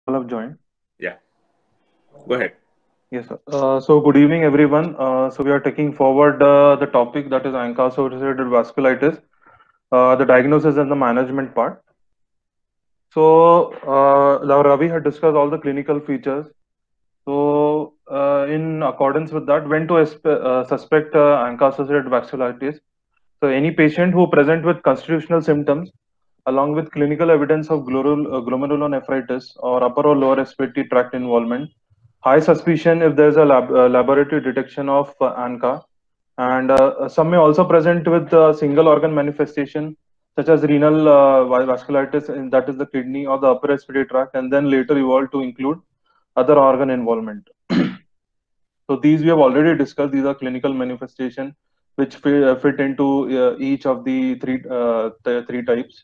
all have joined. Yeah, go ahead. Yes, sir. So good evening, everyone. So we are taking forward the topic that is ANCA-associated vasculitis, the diagnosis and the management part. So now Ravi had discussed all the clinical features. So in accordance with that, when to suspect ANCA-associated vasculitis. So any patient who present with constitutional symptoms along with clinical evidence of glomerulonephritis or upper or lower respiratory tract involvement, high suspicion if there is a laboratory detection of ANCA, and some may also present with single organ manifestation such as renal vasculitis, and that is the kidney or the upper respiratory tract, and then later evolve to include other organ involvement. So these we have already discussed. These are clinical manifestation which fit into each of the three types.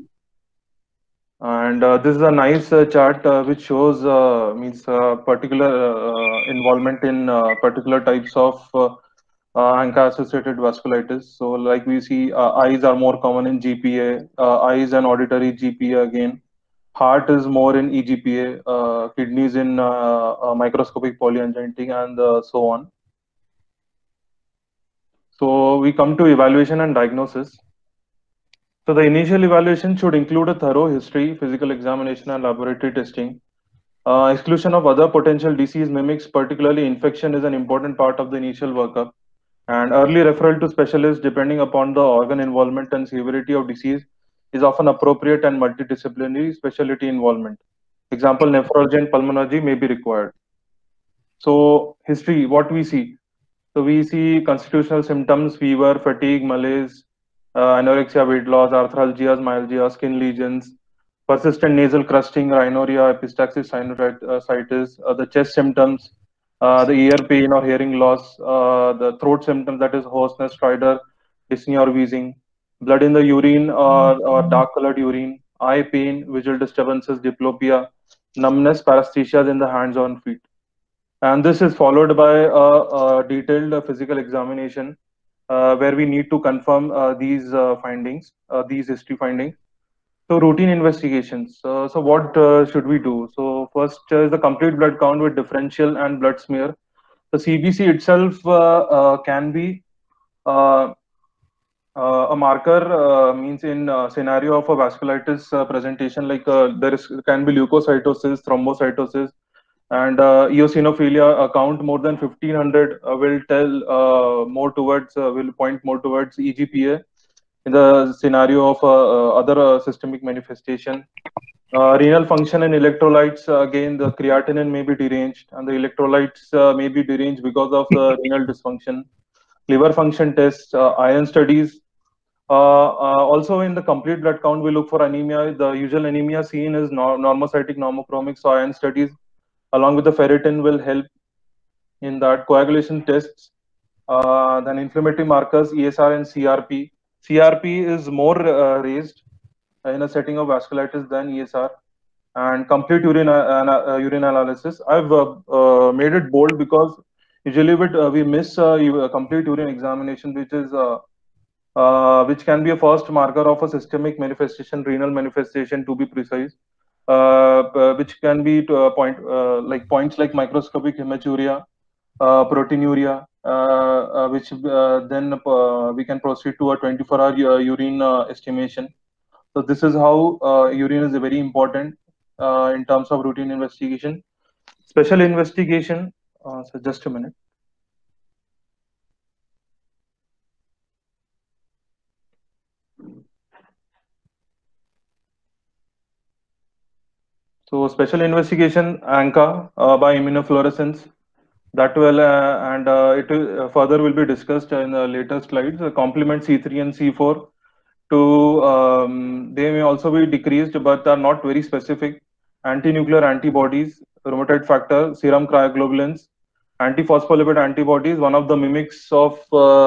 And this is a nice chart which shows means particular involvement in particular types of ANCA-associated vasculitis. So, like we see, eyes are more common in GPA, eyes and auditory GPA again. Heart is more in EGPA, kidneys in microscopic polyangiitis, and so on. So, we come to evaluation and diagnosis. So, the initial evaluation should include a thorough history, physical examination, and laboratory testing. Exclusion of other potential disease mimics, particularly infection, is an important part of the initial workup. And early referral to specialists, depending upon the organ involvement and severity of disease, is often appropriate and multidisciplinary specialty involvement. Example, nephrology and pulmonology may be required. So, history, what we see. So, we see constitutional symptoms, fever, fatigue, malaise, anorexia, weight loss, arthralgias, myalgia, skin lesions, persistent nasal crusting, rhinorrhea, epistaxis sinusitis, the chest symptoms, the ear pain or hearing loss, the throat symptoms, that is hoarseness, stridor, dyspnea or wheezing, blood in the urine or dark colored urine, eye pain, visual disturbances, diplopia, numbness, paresthesias in the hands or feet. And this is followed by a detailed physical examination where we need to confirm these findings, these history findings. So routine investigations. So what should we do? So first is the complete blood count with differential and blood smear. The CBC itself can be uh, a marker, means in scenario of a vasculitis presentation, like can be leukocytosis, thrombocytosis, and eosinophilia count more than 1500 will tell more towards will point more towards EGPA in the scenario of other systemic manifestation. Renal function and electrolytes, again, the creatinine may be deranged, and the electrolytes may be deranged because of the renal dysfunction. Liver function tests, iron studies. Also, in the complete blood count, we look for anemia. The usual anemia seen is normocytic, normochromic. So, iron studies along with the ferritin will help in that. Coagulation tests, then inflammatory markers, ESR and CRP. CRP is more raised in a setting of vasculitis than ESR. And complete urine analysis. I've made it bold because usually we miss complete urine examination, which can be a first marker of a systemic manifestation, renal manifestation to be precise, which can be to a point like points like microscopic hematuria, proteinuria, which then we can proceed to a 24-hour urine estimation. So this is how urine is very important in terms of routine investigation. Special investigation. So just a minute. So special investigation ANCA by immunofluorescence. That will and it will, further will be discussed in the later slides. Complement C3 and C4 to they may also be decreased, but are not very specific. Anti-nuclear antibodies, rheumatoid factor, serum cryoglobulins, antiphospholipid antibodies. One of the mimics of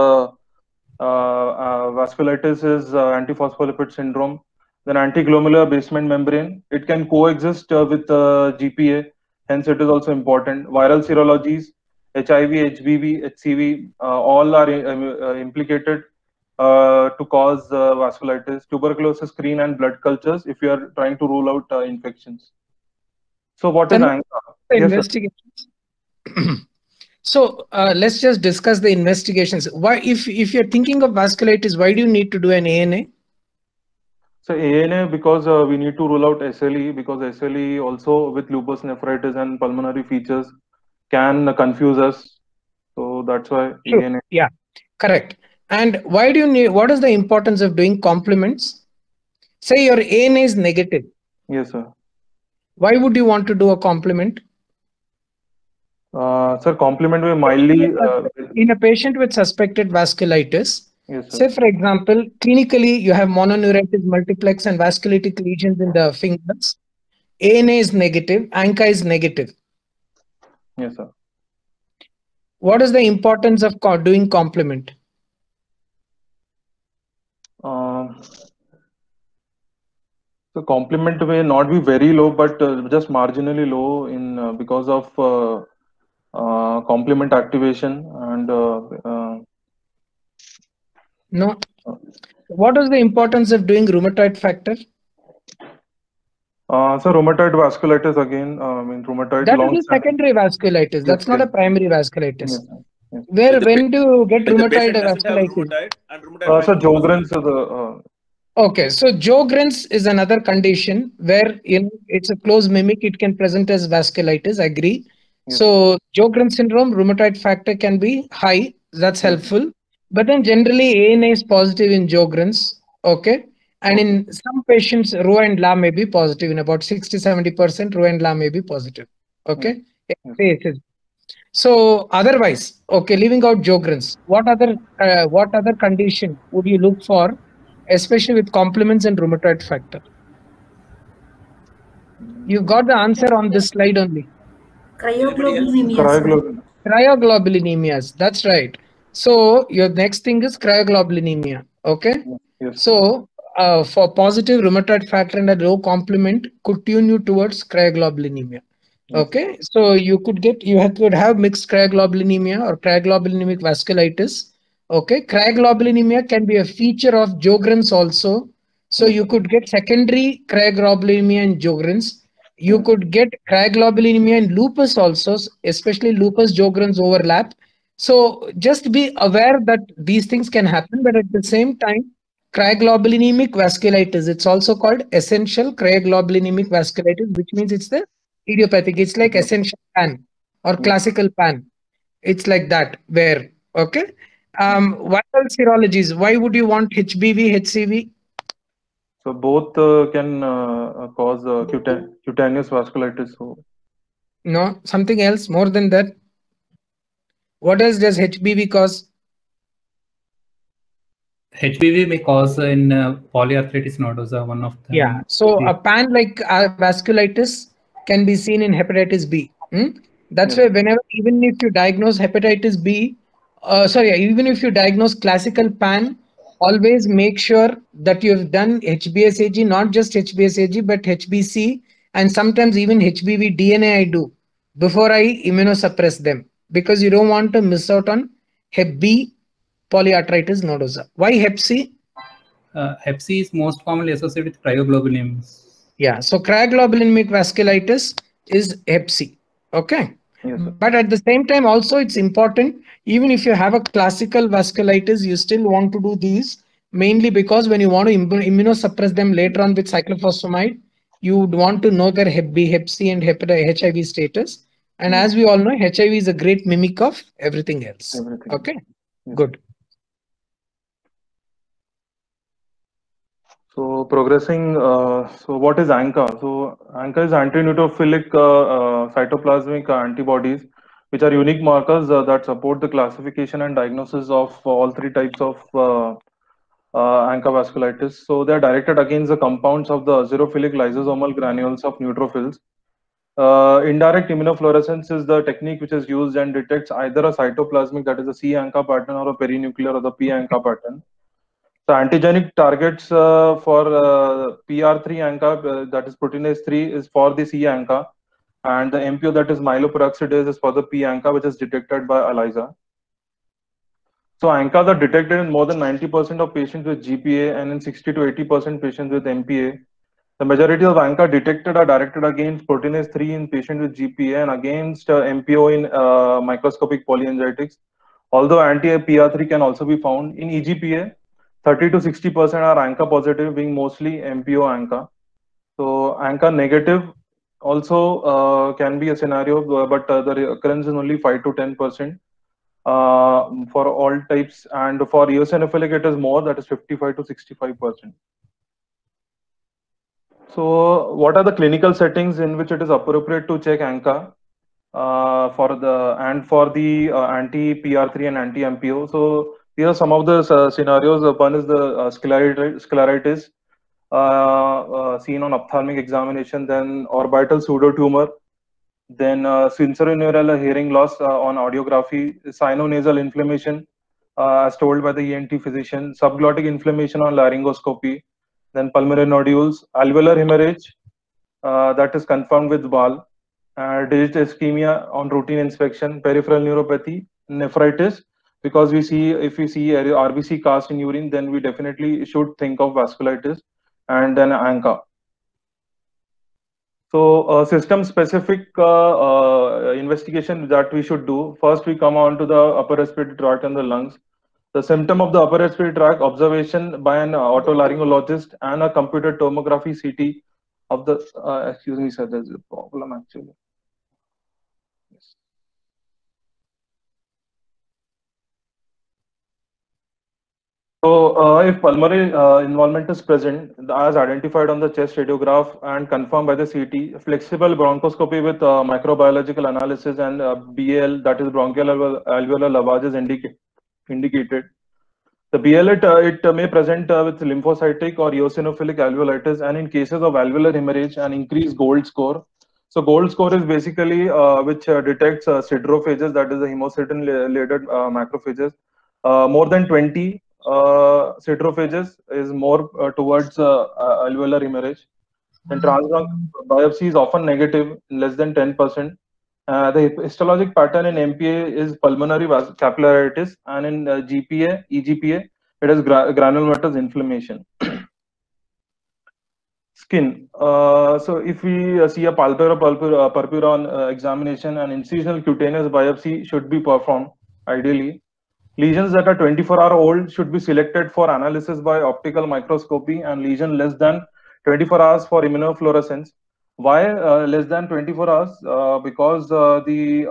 vasculitis is antiphospholipid syndrome. Then antiglomerular basement membrane. It can coexist with GPA, hence it is also important. Viral serologies, HIV, HBV, HCV, all are implicated to cause vasculitis. Tuberculosis screen and blood cultures if you are trying to rule out infections. So what is Then ANCA? the Yes, sir. investigations. So let's just discuss the investigations. Why, if you're thinking of vasculitis, why do you need to do an ANA? So ANA, because we need to rule out SLE, because SLE also with lupus nephritis and pulmonary features can confuse us. So that's why True. ANA. Yeah, correct. And why do you need? What is the importance of doing complements? Say your ANA is negative. Yes, sir. Why would you want to do a complement? Sir, complement में mildly. In a patient with suspected vasculitis, Yes, sir. say for example, clinically you have mononeuritis multiplex and vasculitic lesions in the fingers. ANA is negative, ANCA is negative. Yes, sir. What is the importance of doing complement? So complement may not be very low, but just marginally low in because of complement activation and No. What is the importance of doing rheumatoid factor? so rheumatoid vasculitis again. I mean rheumatoid That long. is a secondary vasculitis. That's Yes, not yes, a primary vasculitis. yes, yes. Where, when do you get When the rheumatoid patient doesn't have vasculitis? rheumatoid and rheumatoid So factor Sjogren's positive. the Okay, so Sjogren's is another condition where it's a close mimic. It can present as vasculitis. Agree. yes, So Sjogren's syndrome, rheumatoid factor can be high. That's yes, helpful. But then generally ANA is positive in Sjogren's. Okay. And okay, in some patients, Rho and La may be positive. In about 60-70%, Rho and La may be positive. yes, Okay. yes. Cases. So otherwise, okay, leaving out Sjogren's, what other condition would you look for, especially with complements and rheumatoid factor? You got the answer on this slide only. Cryoglobulinemia. Cryoglobulin. Cryoglobulinemias. That's right. So your next thing is cryoglobulinemia. Okay. Yes. So for positive rheumatoid factor and a low complement could tune you towards cryoglobulinemia. Yes. Okay. So you could could have mixed cryoglobulinemia or cryoglobulinemic vasculitis. Okay. Cryoglobulinemia can be a feature of Sjogren's also. So you could get secondary cryoglobulinemia in Sjogren's. You could get cryoglobulinemia in lupus also, especially lupus Sjogren's overlap. So just be aware that these things can happen, but at the same time, cryoglobulinemic vasculitis, it's also called essential cryoglobulinemic vasculitis, which means it's the idiopathic. It's like essential pan or classical pan. It's like that. Where okay. Viral serologies. Why would you want HBV, HCV? So both can cause cutaneous vasculitis. So No, something else more than that. What else does HBV cause? HBV may cause in polyarthritis nodosa, one of them. Yeah. So a pan like vasculitis can be seen in hepatitis B. That's why whenever, even if you diagnose hepatitis B, even if you diagnose classical pan, always make sure that you've done HBsAg, not just HBsAg, but HBC, and sometimes even HBV DNA I do before I immunosuppress them, because you don't want to miss out on Hep B polyarthritis nodosa. Why Hep C? Hep C is most commonly associated with cryoglobulinemias. Yeah, so cryoglobulinemic vasculitis is Hep C. Okay. yes, sir. But at the same time, also it's important, even if you have a classical vasculitis, you still want to do these, mainly because when you want to immunosuppress them later on with cyclophosphamide, you would want to know their Hep B, Hep C, and HIV status. And as we all know, HIV is a great mimic of everything else. Everything. Okay, Yes. good. So progressing, so what is ANCA? So ANCA is anti-neutrophilic cytoplasmic antibodies, which are unique markers that support the classification and diagnosis of all three types of ANCA vasculitis. So they are directed against the compounds of the azurophilic lysosomal granules of neutrophils. Indirect immunofluorescence is the technique which is used and detects either a cytoplasmic, that is a C ANCA pattern, or a perinuclear, or the P ANCA pattern. So antigenic targets for PR3 ANCA, that is proteinase 3, is for the C ANCA, and the MPO, that is myeloperoxidase, is for the P ANCA, which is detected by ELISA. So ANCAs are detected in more than 90% of patients with GPA and in 60 to 80% patients with MPA. The majority of ANCA detected are directed against proteinase 3 in patients with GPA and against MPO in microscopic polyangiitis. Although anti-PR3 can also be found in EGPA, 30 to 60% are ANCA positive, being mostly MPO ANCA. So ANCA negative also can be a scenario, but the recurrence is only 5 to 10% for all types, and for eosinophilic it is more, that is 55 to 65%. So what are the clinical settings in which it is appropriate to check ANCA for the anti-PR3 and anti-MPO? So here are some of the scenarios. One is the scleritis seen on ophthalmic examination, then orbital pseudotumor, then sensorineural hearing loss on audiography, sinonasal inflammation as told by the ENT physician, subglottic inflammation on laryngoscopy, then pulmonary nodules, alveolar hemorrhage that is confirmed with BAL, digital ischemia on routine inspection, peripheral neuropathy, nephritis, because if we see RBC cast in urine, then we definitely should think of vasculitis, and then ANCA. So system specific investigation that we should do. First, we come on to the upper respiratory tract and the lungs. The symptom of the upper respiratory tract, observation by an otolaryngologist and a computed tomography CT of the, excuse me, sir, there's a problem actually. Yes. So if pulmonary involvement is present, as identified on the chest radiograph and confirmed by the CT, flexible bronchoscopy with microbiological analysis and BAL, that is bronchial alveolar lavage, is indicated. The BAL, it may present with lymphocytic or eosinophilic alveolitis, and in cases of alveolar hemorrhage, an increased GOLD score. So GOLD score is basically which detects siderophages, that is the hemocytin-laden macrophages. More than 20 siderophages is more towards alveolar hemorrhage. And transbronchial biopsy is often negative, less than 10%. The histologic pattern in MPA is pulmonary capillaritis, and in GPA, EGPA, it is granulomatous inflammation. Skin. So if we see a palpebral examination, an incisional cutaneous biopsy should be performed, ideally. Lesions that are 24-hour old should be selected for analysis by optical microscopy, and lesion less than 24 hours for immunofluorescence. Why less than 24 hours? Because the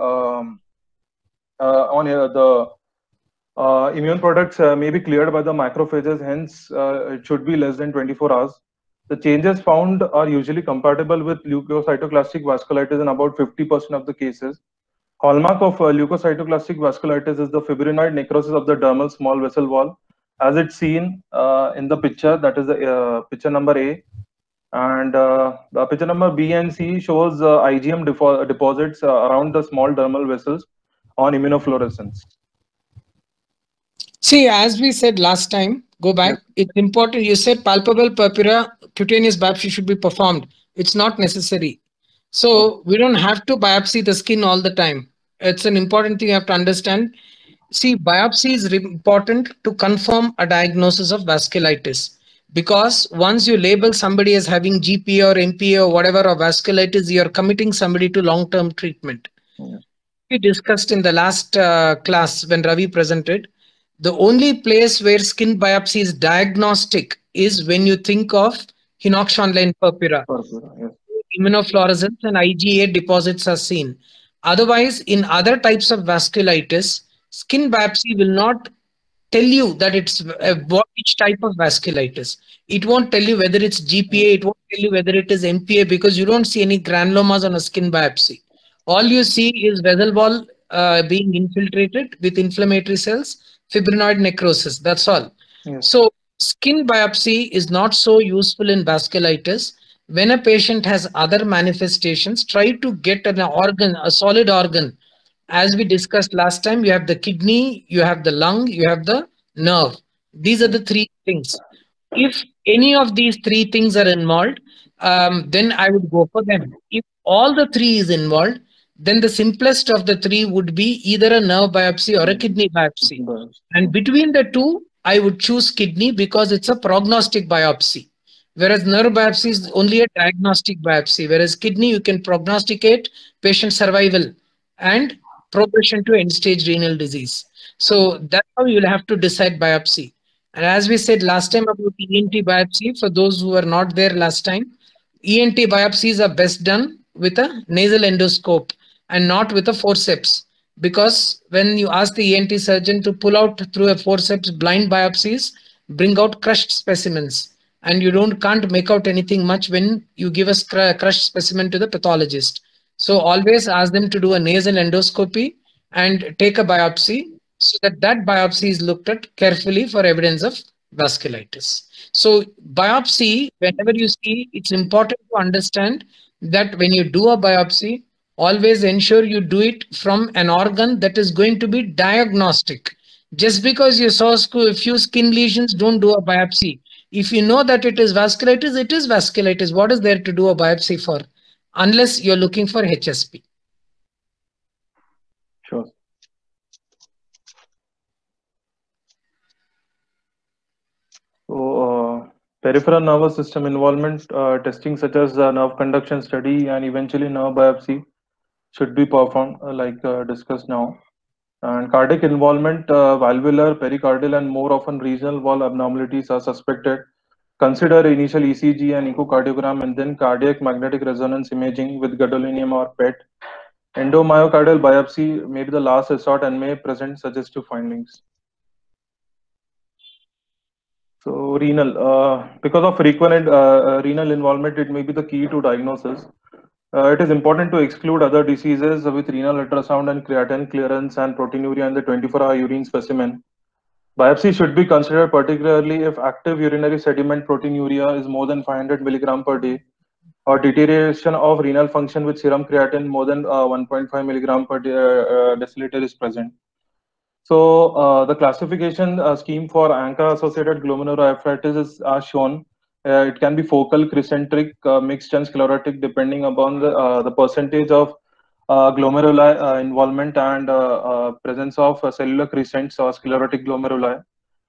immune products may be cleared by the macrophages, hence it should be less than 24 hours. The changes found are usually compatible with leukocytoclastic vasculitis in about 50% of the cases. Hallmark of leukocytoclastic vasculitis is the fibrinoid necrosis of the dermal small vessel wall, as it's seen in the picture, that is the picture number A. And the picture number B and C shows IgM deposits around the small dermal vessels on immunofluorescence. See, as we said last time, go back. Yes. It's important. You said palpable purpura cutaneous biopsy should be performed. It's not necessary. So we don't have to biopsy the skin all the time. It's an important thing you have to understand. See, biopsy is important to confirm a diagnosis of vasculitis, because once you label somebody as having GPA or MPA or whatever or vasculitis, you're committing somebody to long-term treatment. Yeah. We discussed in the last class when Ravi presented, the only place where skin biopsy is diagnostic is when you think of Hinox-Schönlein purpura. Yes. Immunofluorescence and IgA deposits are seen. Otherwise, in other types of vasculitis, skin biopsy will not tell you that it's which type of vasculitis. It won't tell you whether it's GPA, it won't tell you whether it is MPA, because you don't see any granulomas on a skin biopsy. All you see is vessel wall being infiltrated with inflammatory cells, fibrinoid necrosis, that's all. Yes. So skin biopsy is not so useful in vasculitis. When a patient has other manifestations, try to get an organ, a solid organ. As we discussed last time, you have the kidney, you have the lung, you have the nerve. These are the three things. If any of these three things are involved, then I would go for them. If all the three is involved, then the simplest of the three would be either a nerve biopsy or a kidney biopsy. And between the two, I would choose kidney because it's a prognostic biopsy. Whereas nerve biopsy is only a diagnostic biopsy, whereas kidney, you can prognosticate patient survival and progression to end-stage renal disease. So that's how you'll have to decide biopsy. And as we said last time about ENT biopsy, for those who were not there last time, ENT biopsies are best done with a nasal endoscope and not with a forceps. Because when you ask the ENT surgeon to pull out through a forceps blind biopsies, bring out crushed specimens, and you can't make out anything much when you give a crushed specimen to the pathologist. So always ask them to do a nasal endoscopy and take a biopsy, so that biopsy is looked at carefully for evidence of vasculitis. So biopsy, whenever you see, it's important to understand that when you do a biopsy, always ensure you do it from an organ that is going to be diagnostic. Just because you saw a few skin lesions, don't do a biopsy. If you know that it is vasculitis, it is vasculitis. What is there to do a biopsy for? Unless you're looking for HSP. Sure. So, peripheral nervous system involvement testing such as nerve conduction study and eventually nerve biopsy should be performed like discussed now. And cardiac involvement, valvular, pericardial, and more often regional wall abnormalities are suspected. Consider initial ECG and echocardiogram and then cardiac magnetic resonance imaging with gadolinium or PET. Endomyocardial biopsy may be the last resort and may present suggestive findings. So renal, because of frequent renal involvement, it may be the key to diagnosis. It is important to exclude other diseases with renal ultrasound and creatinine clearance and proteinuria in the 24-hour urine specimen. Biopsy should be considered particularly if active urinary sediment proteinuria is more than 500 milligram per day, or deterioration of renal function with serum creatinine more than 1.5 milligram per deciliter is present. So the classification scheme for ANCA-associated glomerulonephritis is as shown. It can be focal, crescentic, mixed, and sclerotic depending upon the percentage of glomeruli involvement and presence of cellular crescents or sclerotic glomeruli.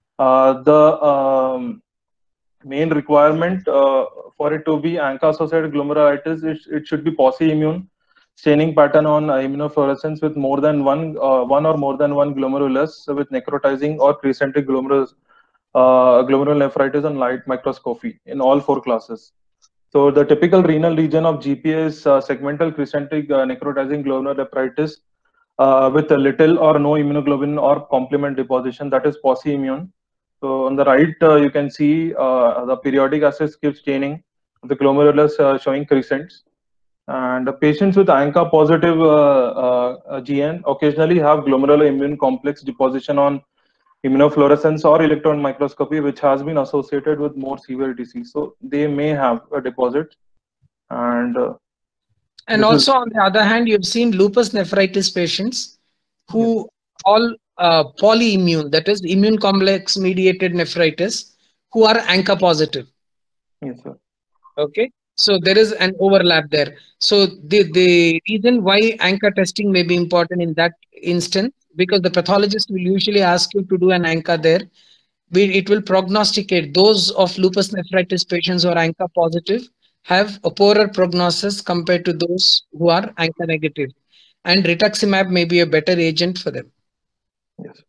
The main requirement for it to be ANCA-associated glomerulitis, it should be posse-immune, staining pattern on immunofluorescence with more than one or more than one glomerulus with necrotizing or crescentic glomerulonephritis on light microscopy in all 4 classes. So the typical renal region of GPA is segmental crescentic necrotizing glomerulonephritis with a little or no immunoglobulin or complement deposition, that is posse-immune. So on the right, you can see the periodic acid skip staining of the glomerulus showing crescents. And patients with ANCA positive GN occasionally have glomerular immune complex deposition on immunofluorescence or electron microscopy, which has been associated with more severe disease. So they may have a deposit. And also on the other hand, you've seen lupus nephritis patients who all polyimmune, that is immune complex mediated nephritis, who are ANCA positive. Yes, sir. Okay. So there is an overlap there. So the reason why ANCA testing may be important in that instance, because the pathologist will usually ask you to do an ANCA there. It will prognosticate those of lupus nephritis patients who are ANCA positive have a poorer prognosis compared to those who are ANCA negative. And rituximab may be a better agent for them. Yes.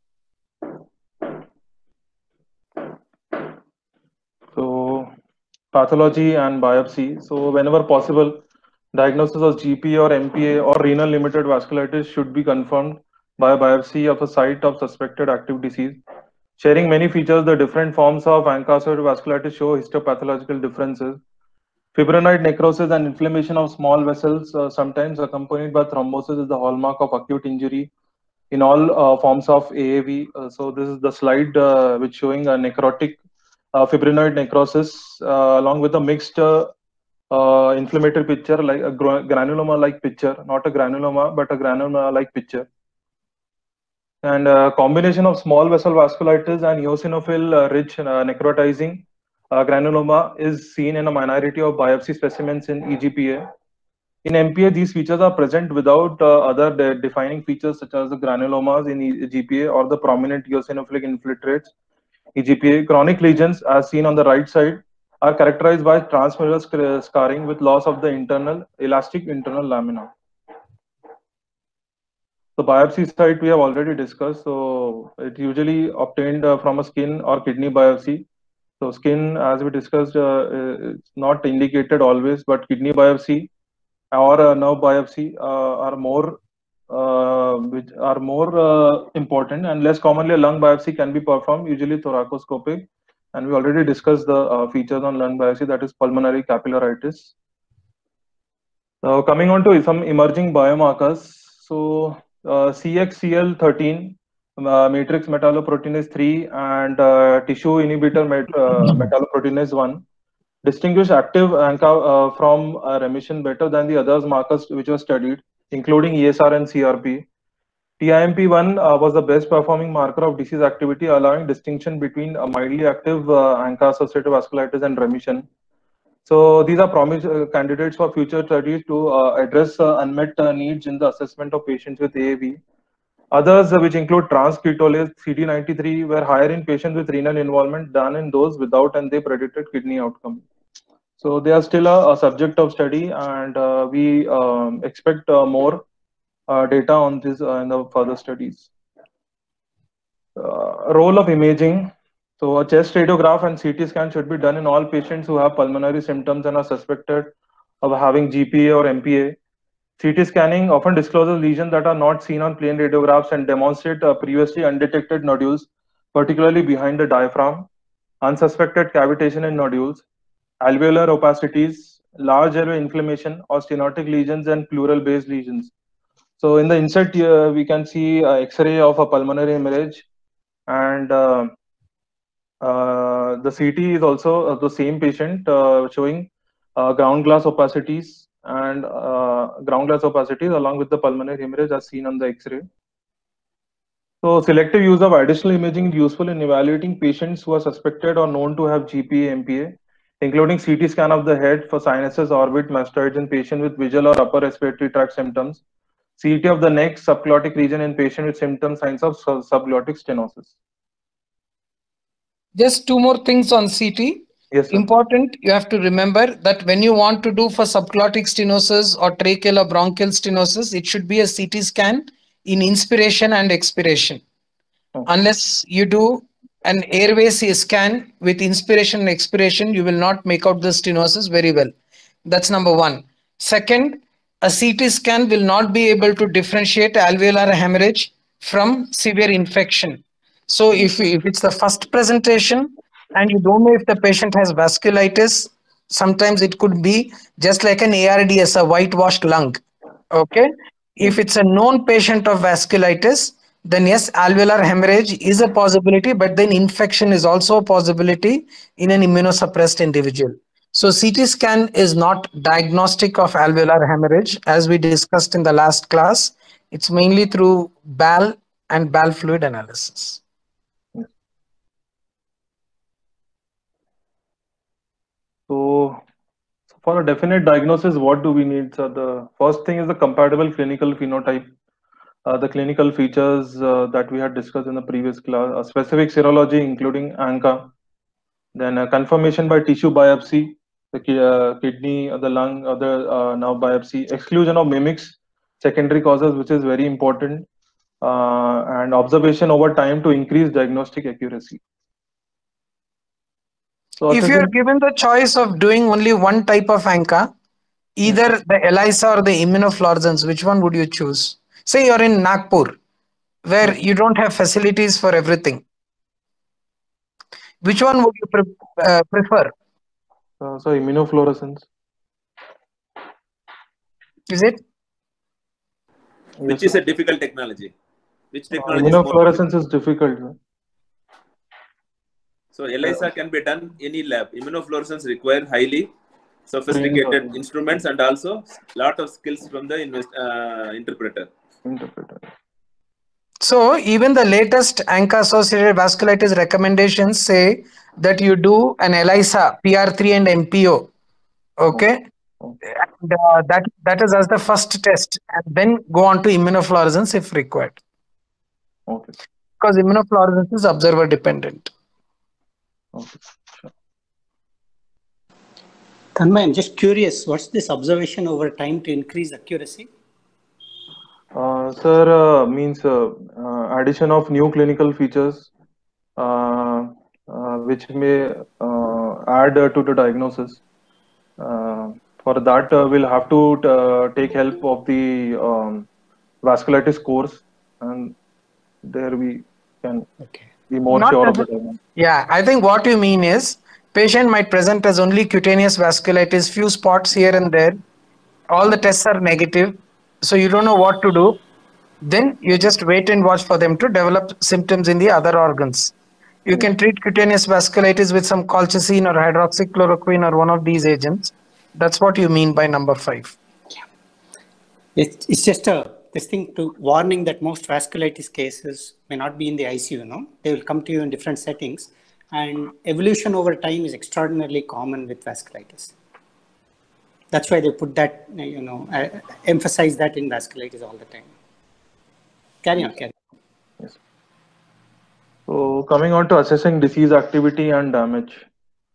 So pathology and biopsy. So whenever possible, diagnosis of GP or MPA or renal limited vasculitis should be confirmed by a biopsy of a site of suspected active disease. Sharing many features, the different forms of ANCA-associated vasculitis show histopathological differences. Fibrinoid necrosis and inflammation of small vessels, sometimes accompanied by thrombosis, is the hallmark of acute injury in all forms of AAV. So this is the slide which showing a necrotic fibrinoid necrosis along with a mixed inflammatory picture, like a granuloma-like picture, not a granuloma, but a granuloma-like picture. And a combination of small vessel vasculitis and eosinophil-rich necrotizing granuloma is seen in a minority of biopsy specimens in EGPA. In MPA, these features are present without other defining features such as the granulomas in EGPA or the prominent eosinophilic infiltrates. EGPA chronic lesions, as seen on the right side, are characterized by transmural scarring with loss of the elastic internal lamina. The biopsy site we have already discussed. So it usually obtained from a skin or kidney biopsy. So skin, as we discussed, it's not indicated always, but kidney biopsy or nerve biopsy which are more important, and less commonly a lung biopsy can be performed, usually thoracoscopic. And we already discussed the features on lung biopsy, that is pulmonary capillaritis. Now coming on to some emerging biomarkers. So CXCL13, matrix metalloproteinase 3, and tissue inhibitor metalloproteinase 1 distinguish active ANCA from remission better than the others markers which were studied, including ESR and CRP. TIMP1 was the best performing marker of disease activity, allowing distinction between a mildly active ANCA-associated vasculitis and remission. So these are promising candidates for future studies to address unmet needs in the assessment of patients with AAV. Others, which include transketolase CD93, were higher in patients with renal involvement than in those without, and they predicted kidney outcome. So they are still a subject of study, and we expect more data on this in the further studies. Role of imaging. So a chest radiograph and CT scan should be done in all patients who have pulmonary symptoms and are suspected of having GPA or MPA. CT scanning often discloses lesions that are not seen on plain radiographs and demonstrate previously undetected nodules, particularly behind the diaphragm, unsuspected cavitation in nodules, alveolar opacities, large airway inflammation, or stenotic lesions, and pleural-based lesions. So in the insert here, we can see X-ray of a pulmonary hemorrhage, and the CT is also the same patient showing ground glass opacities and ground glass opacities along with the pulmonary hemorrhage as seen on the X-ray. So selective use of additional imaging is useful in evaluating patients who are suspected or known to have GPA, MPA, including CT scan of the head for sinuses, orbit, mastoids in patient with visual or upper respiratory tract symptoms, CT of the neck, subglottic region in patient with symptom signs of subglottic stenosis. Just two more things on CT. Yes, sir. Important, you have to remember that when you want to do for subglottic stenosis or tracheal or bronchial stenosis, it should be a CT scan in inspiration and expiration. Okay. Unless you do an airway scan with inspiration and expiration, you will not make out the stenosis very well. That's number one. Second, a CT scan will not be able to differentiate alveolar hemorrhage from severe infection. So if it's the first presentation and you don't know if the patient has vasculitis, sometimes it could be just like an ARDS, a whitewashed lung. Okay. If it's a known patient of vasculitis, then yes, alveolar hemorrhage is a possibility, but then infection is also a possibility in an immunosuppressed individual. So CT scan is not diagnostic of alveolar hemorrhage, as we discussed in the last class. It's mainly through BAL and BAL fluid analysis. So for a definite diagnosis, what do we need? So the first thing is the compatible clinical phenotype. The clinical features that we had discussed in the previous class, a specific serology including ANCA, then a confirmation by tissue biopsy, the kidney, the lung, the nerve biopsy, exclusion of mimics, secondary causes, which is very important, and observation over time to increase diagnostic accuracy. So if you're given the choice of doing only one type of ANCA, either the ELISA or the immunofluorescence, which one would you choose? Say you're in Nagpur, where you don't have facilities for everything. Which one would you prefer? So immunofluorescence. Is it? Which is a difficult technology? Which technology? Immunofluorescence is difficult. So ELISA can be done any lab. Immunofluorescence require highly sophisticated instruments and also lot of skills from the interpreter. So even the latest ANCA associated vasculitis recommendations say that you do an ELISA, PR3 and MPO. Okay. And, that is as the first test, and then go on to immunofluorescence if required. Okay. Because immunofluorescence is observer dependent. Okay. Sure. Tanmay, I'm just curious, what's this observation over time to increase accuracy? Sir, means addition of new clinical features which may add to the diagnosis. For that, we'll have to take help of the vasculitis course, and there we can be more Not sure of the necessarily. diagnosis. Yeah, I think what you mean is patient might present as only cutaneous vasculitis, few spots here and there. All the tests are negative, so you don't know what to do. Then you just wait and watch for them to develop symptoms in the other organs. You can treat cutaneous vasculitis with some colchicine or hydroxychloroquine or one of these agents. That's what you mean by number 5. It's just this thing to warning that most vasculitis cases may not be in the ICU, no? They will come to you in different settings, and evolution over time is extraordinarily common with vasculitis. That's why they put that, emphasize that in vasculitis all the time. Carry on. Yes. So coming on to assessing disease activity and damage.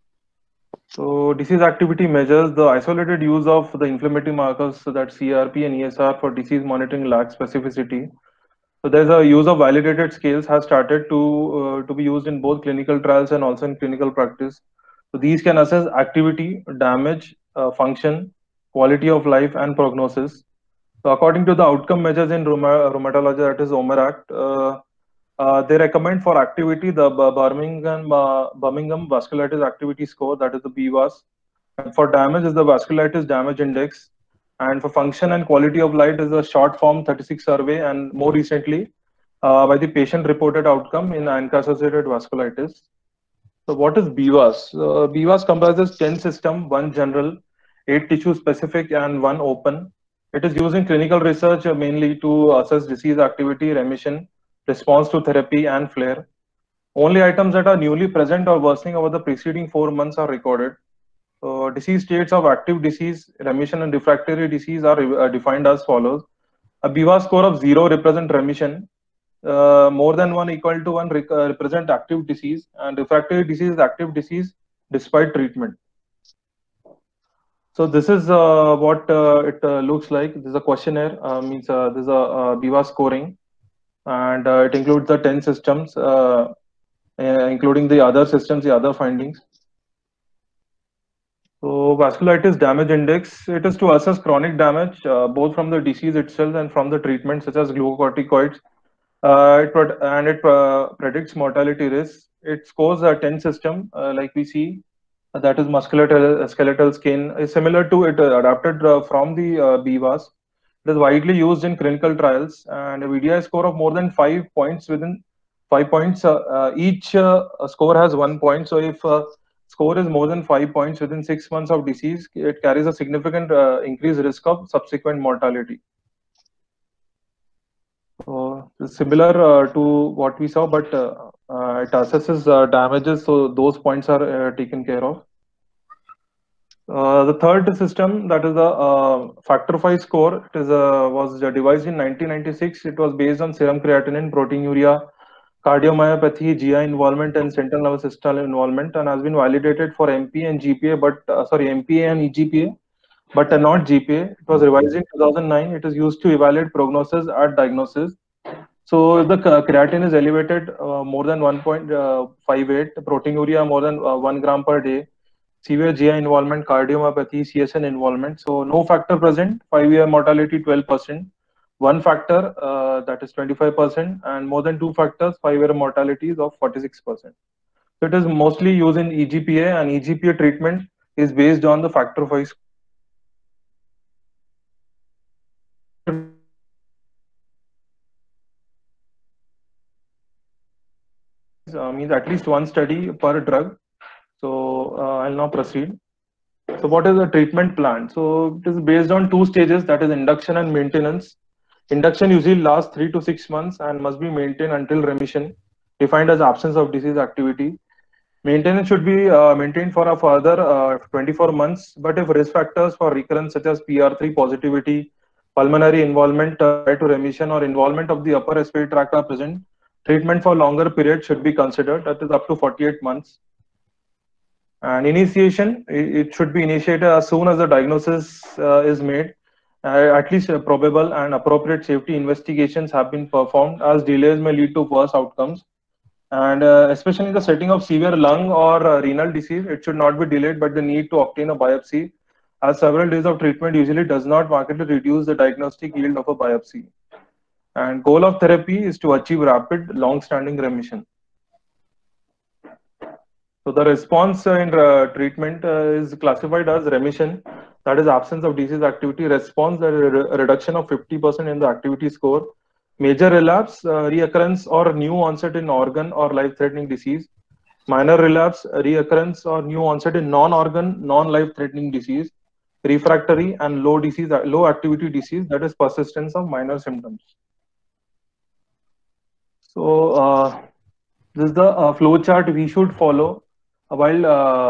So disease activity measures the isolated use of the inflammatory markers, so that CRP and ESR for disease monitoring lack specificity. So there's a use of validated scales has started to be used in both clinical trials and also in clinical practice. So these can assess activity, damage, function, quality of life, and prognosis. So according to the outcome measures in rheumatology, that is OMERACT, they recommend for activity the Birmingham Vasculitis Activity Score, that is the BVAS. And for damage is the Vasculitis Damage Index. And for function and quality of life is the short form 36 survey, and more recently by the patient reported outcome in ANCA-associated vasculitis. So what is BVAS? BVAS comprises 10 system, 1 general, 8 tissue specific, and 1 open. It is used in clinical research mainly to assess disease activity, remission, response to therapy, and flare. Only items that are newly present or worsening over the preceding 4 months are recorded. Disease states of active disease, remission, and refractory disease are defined as follows. A BVAS score of 0 represent remission, more than 1 equal to 1 represent active disease, and refractory disease is active disease despite treatment. So this is what it looks like. This is a questionnaire, means this is a BVAS scoring, and it includes the 10 systems, including the other systems, the other findings. So vasculitis damage index, it is to assess chronic damage, both from the disease itself and from the treatment, such as glucocorticoids. It predicts mortality risk. It scores a 10 system, like we see, that is musculoskeletal skin, is similar to it, adapted from the BVAS. It is widely used in clinical trials, and a VDI score of more than 5 points within 5 points. Each score has 1 point. So if score is more than 5 points within 6 months of disease, it carries a significant increased risk of subsequent mortality. So similar to what we saw, but it assesses damages, so those points are taken care of. The third system, that is the Factor V score, it is was devised in 1996. It was based on serum creatinine, proteinuria, cardiomyopathy, GI involvement, and central nervous system involvement, and has been validated for MPA and GPA, but MPA and EGPA, but not GPA. It was revised in 2009. It is used to evaluate prognosis at diagnosis. So if the creatinine is elevated more than 1.58, proteinuria more than 1 gram per day, severe GI involvement, cardiomyopathy, CSN involvement. So no factor present, 5-year mortality 12%. 1 factor, that is 25%, and more than 2 factors, 5-year mortality is of 46%. So it is mostly used in EGPA, and EGPA treatment is based on the Factor V score. Means at least 1 study per drug. So I'll now proceed. So what is the treatment plan? So it is based on 2 stages, that is induction and maintenance. Induction usually lasts 3 to 6 months and must be maintained until remission, defined as absence of disease activity. Maintenance should be maintained for a further 24 months, but if risk factors for recurrence such as PR3 positivity, pulmonary involvement prior to remission, or involvement of the upper respiratory tract are present, treatment for longer period should be considered, that is up to 48 months. And initiation, it should be initiated as soon as the diagnosis is made. At least probable and appropriate safety investigations have been performed, as delays may lead to worse outcomes. And especially in the setting of severe lung or renal disease, it should not be delayed, but the need to obtain a biopsy, as several days of treatment usually does not markedly reduce the diagnostic yield of a biopsy. And goal of therapy is to achieve rapid, long-standing remission. So the response in treatment is classified as remission, that is absence of disease activity; response, that is a reduction of 50% in the activity score; major relapse, reoccurrence or new onset in organ or life-threatening disease; minor relapse, reoccurrence or new onset in non-organ, non-life-threatening disease; refractory and low activity disease, that is persistence of minor symptoms. So this is the flow chart we should follow while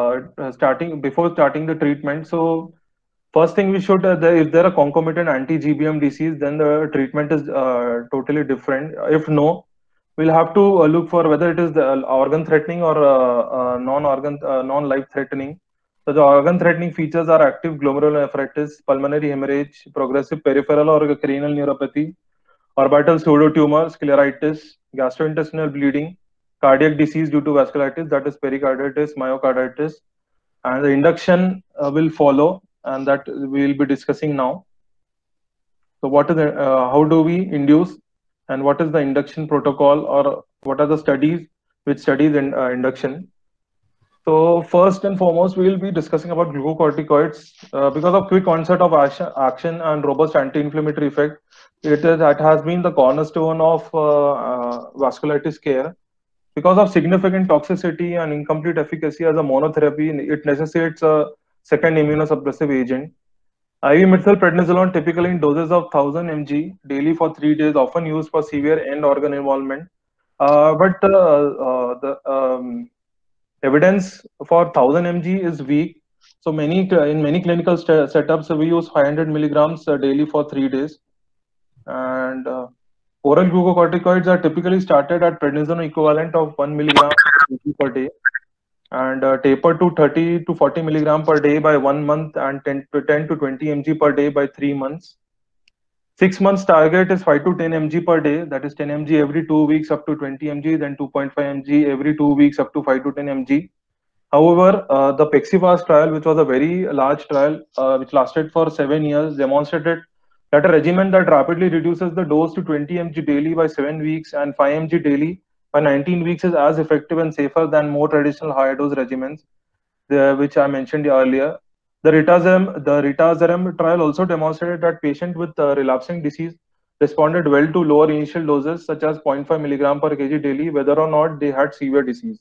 before starting the treatment. So first thing we should, if there are concomitant anti-GBM disease, then the treatment is totally different. If no, we'll have to look for whether it is the organ threatening or non-organ, non-life threatening. So the organ threatening features are active glomerulonephritis, pulmonary hemorrhage, progressive peripheral or cranial neuropathy, orbital pseudotumor, scleritis, gastrointestinal bleeding, cardiac disease due to vasculitis, that is pericarditis, myocarditis, and the induction will follow, and that we will be discussing now. So what is how do we induce, and what is the induction protocol, or what are the studies which studies in induction? So first and foremost, we will be discussing about glucocorticoids because of quick onset of action and robust anti-inflammatory effect. It has been the cornerstone of vasculitis care. Because of significant toxicity and incomplete efficacy as a monotherapy, it necessitates a second immunosuppressive agent. IV methylprednisolone, typically in doses of 1000 mg daily for 3 days, often used for severe end organ involvement. But the evidence for 1000 mg is weak. So in many clinical setups, we use 500 milligrams daily for 3 days. And oral glucocorticoids are typically started at prednisone equivalent of 1 milligram per day, and tapered to 30 to 40 milligram per day by 1 month, and 10 to 20 mg per day by 3 months. 6 months target is 5 to 10 mg per day, that is 10 mg every 2 weeks up to 20 mg, then 2.5 mg every 2 weeks up to 5 to 10 mg. However, the Pexivas trial, which was a very large trial, which lasted for 7 years, demonstrated that a regimen that rapidly reduces the dose to 20 mg daily by 7 weeks and 5 mg daily by 19 weeks is as effective and safer than more traditional higher dose regimens, which I mentioned earlier. The Ritazaram trial also demonstrated that patients with relapsing disease responded well to lower initial doses, such as 0.5 milligram per kg daily, whether or not they had severe disease.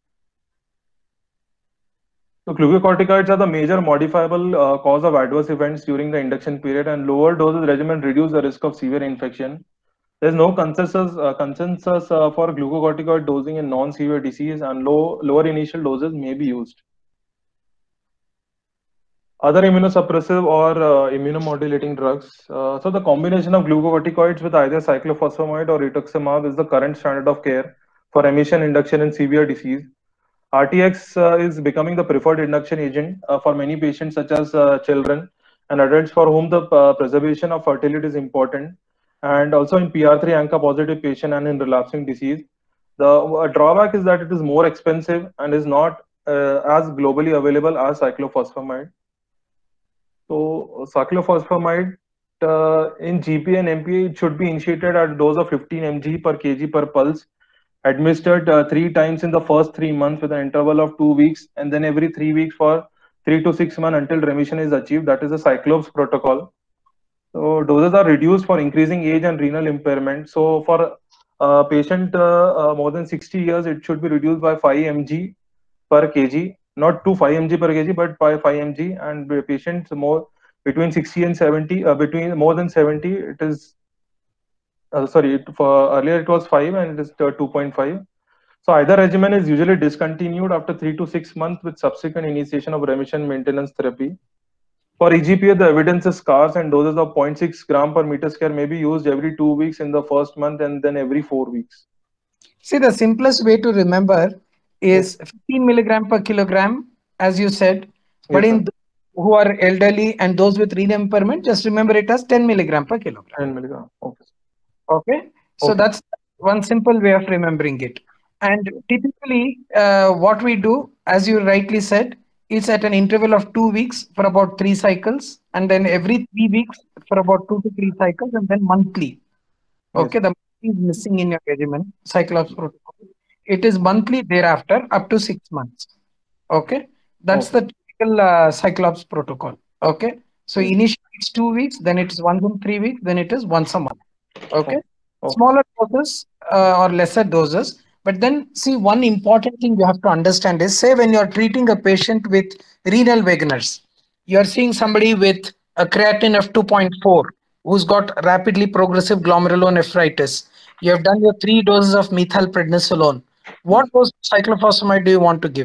So glucocorticoids are the major modifiable cause of adverse events during the induction period, and lower doses regimen reduce the risk of severe infection. There is no consensus for glucocorticoid dosing in non-severe disease, and lower initial doses may be used. Other immunosuppressive or immunomodulating drugs. So the combination of glucocorticoids with either cyclophosphamide or rituximab is the current standard of care for remission induction in severe disease. RTX is becoming the preferred induction agent for many patients, such as children and adults, for whom the preservation of fertility is important, and also in PR3 ANCA positive patient and in relapsing disease. The drawback is that it is more expensive and is not as globally available as cyclophosphamide. So cyclophosphamide in GPA and MPA, it should be initiated at a dose of 15 mg per kg per pulse, administered 3 times in the first 3 months with an interval of 2 weeks, and then every 3 weeks for 3 to 6 months until remission is achieved. That is the Cyclops protocol. So doses are reduced for increasing age and renal impairment. So for a patient more than 60 years, it should be reduced by 5 mg per kg, not to 5 mg per kg, but by 5 mg. And patients more between 60 and 70, between more than 70, it is sorry, for earlier it was 5 and it is 2.5. So either regimen is usually discontinued after 3 to 6 months with subsequent initiation of remission maintenance therapy. For EGPA, the evidence is scarce, and doses of 0.6 gram per meter square may be used every 2 weeks in the first month and then every 4 weeks. See, the simplest way to remember is 15 milligram per kilogram as you said. But Yes, in who are elderly and those with renal impairment, just remember it as 10 milligram per kilogram. 10 milligram. Okay. Okay, so Okay. that's one simple way of remembering it. And typically, what we do, as you rightly said, is at an interval of 2 weeks for about 3 cycles, and then every 3 weeks for about 2 to 3 cycles, and then monthly. Yes. Okay, the monthly is missing in your regimen, Cyclops protocol. It is monthly thereafter up to 6 months. Okay, that's Okay. the typical Cyclops protocol. Okay, so Yes. initially it's 2 weeks, then it is once in 3 weeks, then it is once a month. Okay, Okay. smaller doses or lesser doses. But then, see, one important thing you have to understand is, say, when you're treating a patient with renal Wegener's, you're seeing somebody with a creatinine of 2.4 who's got rapidly progressive glomerulonephritis. You have done your 3 doses of methylprednisolone. What dose of cyclophosphamide do you want to give?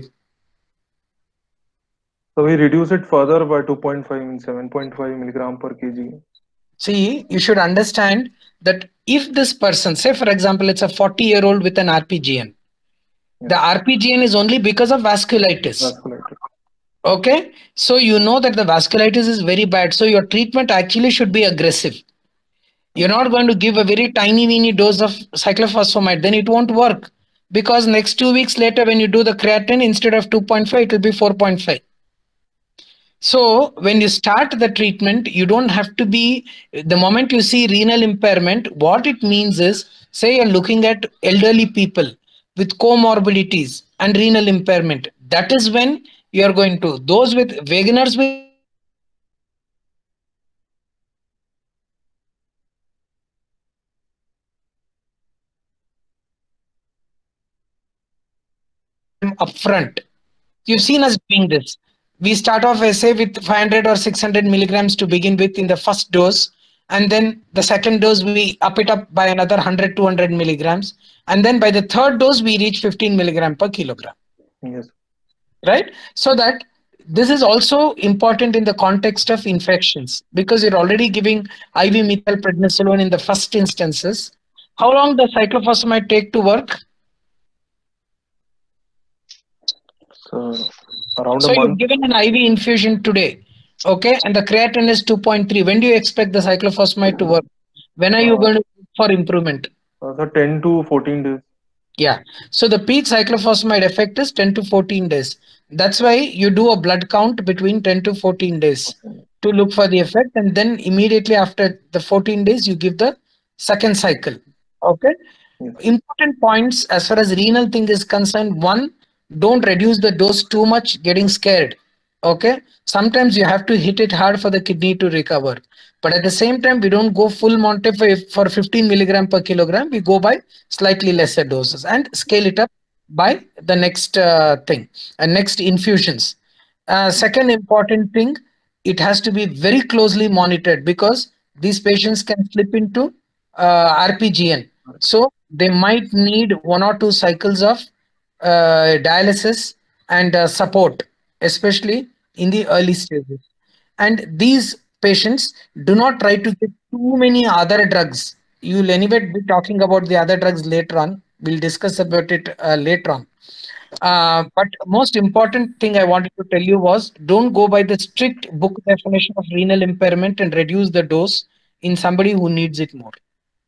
So we reduce it further by 2.5 means 7.5 milligram per kg. See, you should understand that if this person, say for example, it's a 40-year-old with an RPGN, the RPGN is only because of vasculitis. Vasculitis. Okay, so you know that the vasculitis is very bad. So your treatment actually should be aggressive. You're not going to give a very tiny weeny dose of cyclophosphamide, then it won't work. Because next 2 weeks later, when you do the creatinine, instead of 2.5, it will be 4.5. So when you start the treatment, you don't have to be, the moment you see renal impairment, what it means is, say you're looking at elderly people with comorbidities and renal impairment. That is when you're going to, those with Wegener's with upfront. You've seen us doing this. We start off, say, with 500 or 600 milligrams to begin with in the first dose. And then the second dose, we up it up by another 100, 200 milligrams. And then by the third dose, we reach 15 milligram per kilogram. Yes. Right? So that this is also important in the context of infections, because you're already giving IV methylprednisolone in the first instances. How long does cyclophosphamide take to work? So around So a you've month. given an IV infusion today, okay, and the creatinine is 2.3. When do you expect the cyclophosphamide to work? When are you going to look for improvement? So 10 to 14 days. Yeah. So the peak cyclophosphamide effect is 10 to 14 days. That's why you do a blood count between 10 to 14 days to look for the effect. And then immediately after the 14 days, you give the second cycle. Okay. Yes. Important points as far as renal thing is concerned. One, don't reduce the dose too much, getting scared. Okay. Sometimes you have to hit it hard for the kidney to recover. But at the same time, we don't go full Monte for 15 milligram per kilogram. We go by slightly lesser doses and scale it up by the next thing and next infusions. Second important thing, it has to be very closely monitored, because these patients can slip into RPGN. So they might need 1 or 2 cycles of dialysis and support, especially in the early stages. And these patients, do not try to get too many other drugs. You'll anyway be talking about the other drugs later on. We'll discuss about it later on. But most important thing I wanted to tell you was, don't go by the strict book definition of renal impairment and reduce the dose in somebody who needs it more.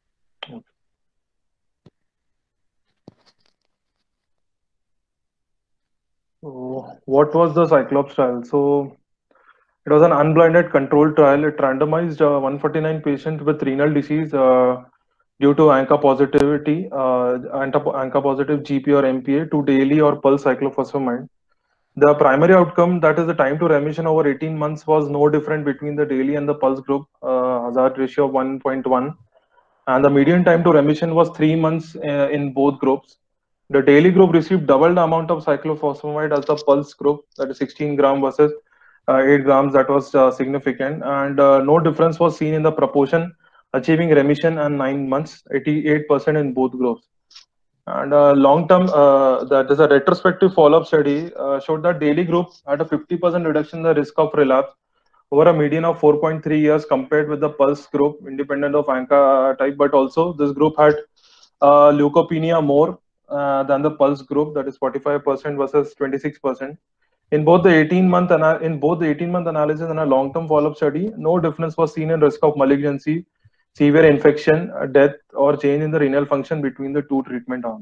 So what was the Cyclops trial? So it was an unblinded controlled trial. It randomized 149 patients with renal disease due to ANCA positivity, ANCA positive GP or MPA to daily or pulse cyclophosphamide. The primary outcome, that is the time to remission over 18 months, was no different between the daily and the pulse group, hazard ratio of 1.1. And the median time to remission was 3 months in both groups. The daily group received double the amount of cyclophosphamide as the pulse group, that is 16 gram versus 8 grams. That was significant, and no difference was seen in the proportion achieving remission and 9 months, 88% in both groups. And long-term, that is a retrospective follow-up study showed that daily group had a 50% reduction in the risk of relapse over a median of 4.3 years compared with the pulse group, independent of ANCA type. But also this group had leukopenia more than the pulse group, that is 45% versus 26%. In both the 18-month analysis and a long-term follow-up study, no difference was seen in risk of malignancy, severe infection, death, or change in the renal function between the two treatment arms.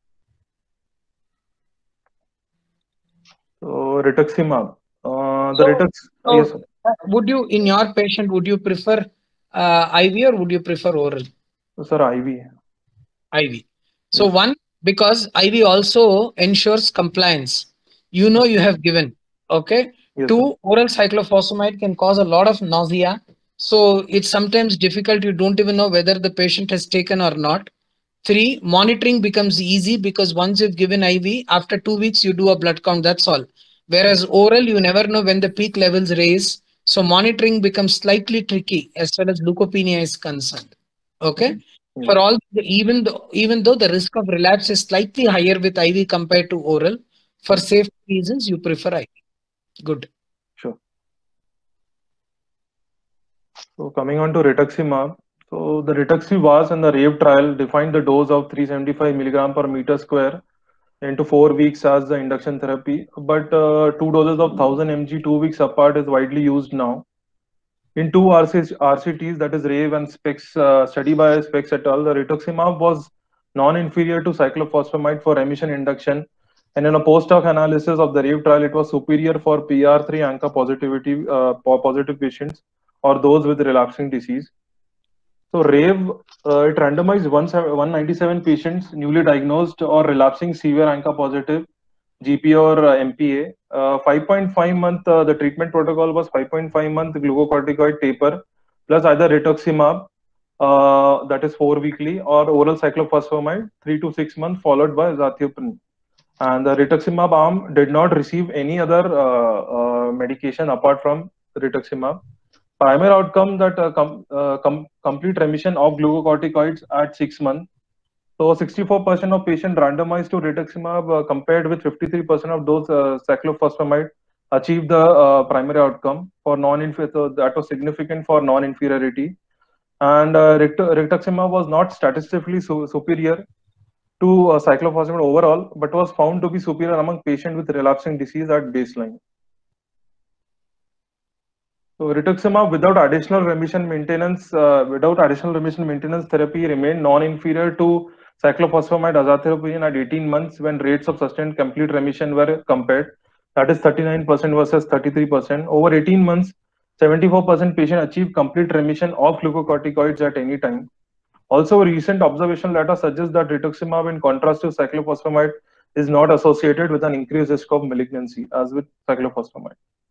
So rituximab, yes, sir. Would you, in your patient, would you prefer IV or would you prefer oral? Sir, IV. IV. So one, because IV also ensures compliance. You know you have given. Okay. Yes, Two, oral cyclophosphamide can cause a lot of nausea. So it's sometimes difficult. You don't even know whether the patient has taken or not. Three, monitoring becomes easy because once you've given IV, after 2 weeks, you do a blood count. That's all. Whereas oral, you never know when the peak levels raise. So monitoring becomes slightly tricky as far as leukopenia is concerned. Okay. For all, even though the risk of relapse is slightly higher with IV compared to oral, for safety reasons, you prefer IV. Good. Sure. So coming on to rituximab. So the RituxVAS and the RAVE trial defined the dose of 375 milligram per meter square into 4 weeks as the induction therapy. But 2 doses of 1000 mg 2 weeks apart is widely used now. In two RCTs, that is RAVE and SPECS, study by SPECS et al., the rituximab was non-inferior to cyclophosphamide for remission induction. And in a post-hoc analysis of the RAVE trial, it was superior for PR3 ANCA positivity positive patients or those with relapsing disease. So RAVE, it randomized 197 patients newly diagnosed or relapsing severe ANCA positive GP or MPA. 5.5 month, the treatment protocol was 5.5 month glucocorticoid taper plus either rituximab, that is 4 weekly, or oral cyclophosphamide 3 to 6 months followed by azathioprine. And the rituximab arm did not receive any other medication apart from rituximab. Primary outcome that complete remission of glucocorticoids at 6 months. So 64% of patients randomized to rituximab compared with 53% of those cyclophosphamide achieved the primary outcome for non-inferior. So that was significant for non-inferiority. And rituximab was not statistically superior to cyclophosphamide overall, but was found to be superior among patients with relapsing disease at baseline. So rituximab without additional remission maintenance therapy remained non-inferior to cyclophosphamide azathioprine at 18 months when rates of sustained complete remission were compared. That is 39% versus 33%. Over 18 months, 74% patients achieved complete remission of glucocorticoids at any time. Also, recent observational data suggests that rituximab, in contrast to cyclophosphamide, is not associated with an increased risk of malignancy as with cyclophosphamide.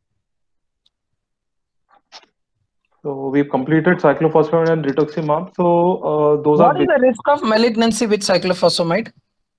So we've completed cyclophosphamide and rituximab. So those what are. What is the risk of malignancy with cyclophosphamide?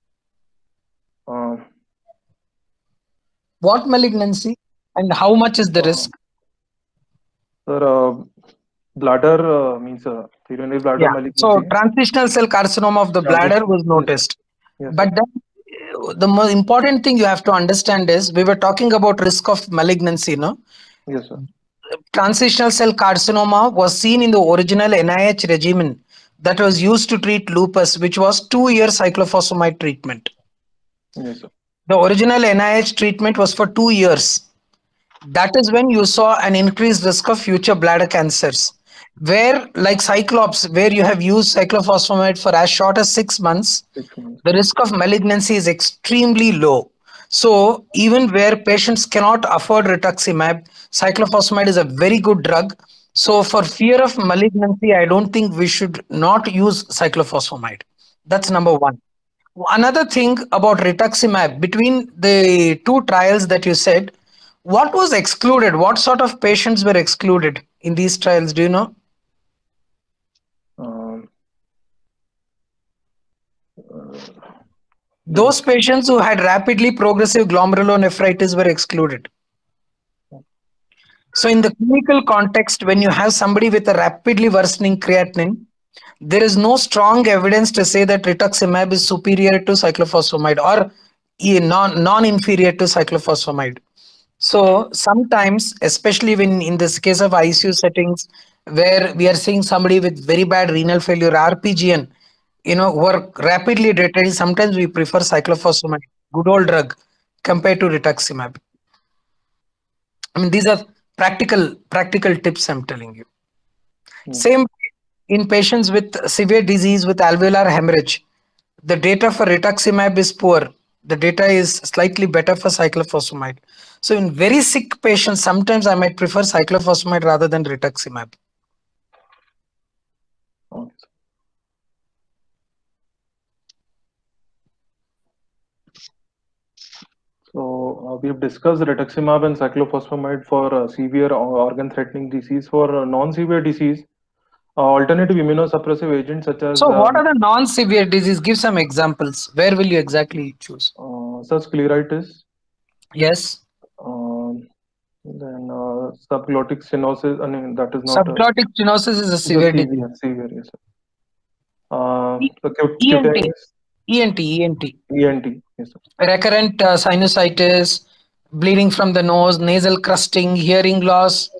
What malignancy and how much is the risk? Sir, bladder means urinary bladder malignancy. So transitional cell carcinoma of the bladder was noticed. Yes, but then the most important thing you have to understand is we were talking about risk of malignancy, no? Yes, sir. Transitional cell carcinoma was seen in the original NIH regimen that was used to treat lupus, which was 2-year cyclophosphamide treatment. Yes, sir. The original NIH treatment was for 2 years. That is when you saw an increased risk of future bladder cancers. Where, like Cyclops, where you have used cyclophosphamide for as short as 6 months, the risk of malignancy is extremely low. So even where patients cannot afford rituximab, cyclophosphamide is a very good drug. So for fear of malignancy, I don't think we should not use cyclophosphamide. That's number one. Another thing about rituximab, between the two trials that you said, what was excluded? What sort of patients were excluded in these trials? Do you know? Those patients who had rapidly progressive glomerulonephritis were excluded. So in the clinical context, when you have somebody with a rapidly worsening creatinine, there is no strong evidence to say that rituximab is superior to cyclophosphamide or non-inferior to cyclophosphamide. So sometimes, especially when in this case of ICU settings, where we are seeing somebody with very bad renal failure, RPGN, who are rapidly deteriorating, sometimes we prefer cyclophosphamide, good old drug, compared to rituximab. I mean, these are practical tips I'm telling you. Yeah. Same in patients with severe disease with alveolar hemorrhage. The data for rituximab is poor. The data is slightly better for cyclophosphamide. So in very sick patients, sometimes I might prefer cyclophosphamide rather than rituximab. Okay. So we've discussed rituximab and cyclophosphamide for severe organ-threatening disease. For non-severe disease, alternative immunosuppressive agents such as So what are the non-severe disease? Give some examples. Where will you exactly choose? such scleritis, Yes. then subglottic stenosis. I mean, that is not Subglottic stenosis is a it's a severe disease. severe, yes. ENT. Cutaneous ENT. ENT, yes, sir. Recurrent sinusitis, bleeding from the nose, nasal crusting, hearing loss.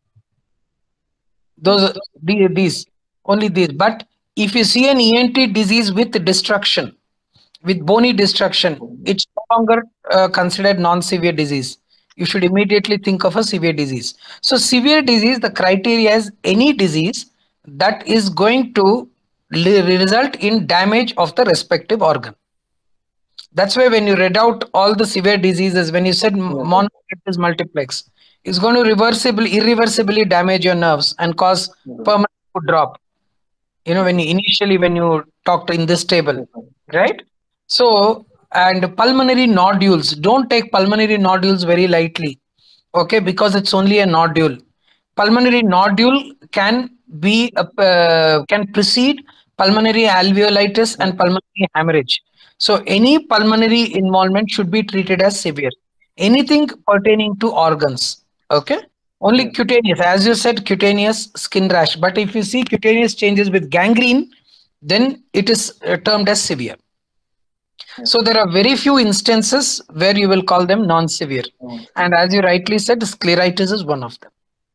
These only these. But if you see an ENT disease with destruction, with bony destruction, it's no longer considered non-severe disease. You should immediately think of a severe disease. So severe disease, the criteria is any disease that is going to result in damage of the respective organ. That's why when you read out all the severe diseases, when you said mononucleosis multiplex, it's going to irreversibly damage your nerves and cause permanent foot drop. You know, when you talked in this table, right? So, and pulmonary nodules, don't take pulmonary nodules very lightly, okay? Because it's only a nodule. Pulmonary nodule can precede pulmonary alveolitis and pulmonary hemorrhage. So any pulmonary involvement should be treated as severe. Anything pertaining to organs, okay? Only cutaneous, as you said, cutaneous skin rash. But if you see cutaneous changes with gangrene, then it is termed as severe. So there are very few instances where you will call them non-severe. And as you rightly said, scleritis is one of them.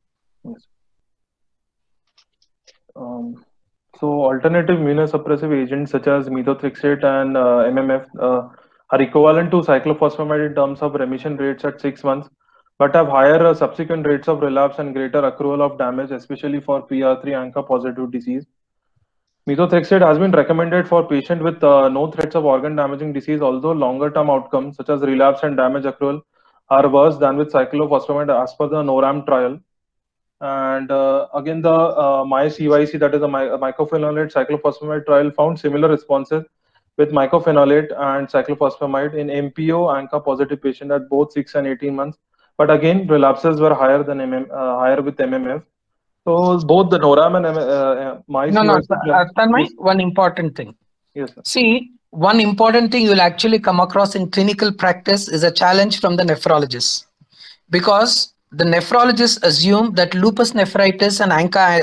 So alternative immunosuppressive agents such as methotrexate and MMF are equivalent to cyclophosphamide in terms of remission rates at 6 months, but have higher subsequent rates of relapse and greater accrual of damage, especially for PR3 ANCA positive disease. Methotrexate has been recommended for patients with no threats of organ damaging disease, although longer term outcomes such as relapse and damage accrual are worse than with cyclophosphamide as per the NORAM trial. And again, the MyCYC, that is a mycophenolate cyclophosphamide trial, found similar responses with mycophenolate and cyclophosphamide in MPO ANCA positive patient at both 6 and 18 months. But again, relapses were higher than higher with MMF. So both the NORAM and MyCYC. Tanmay, one important thing. Yes, sir. See, one important thing you'll actually come across in clinical practice is a challenge from the nephrologists, because the nephrologists assume that lupus nephritis and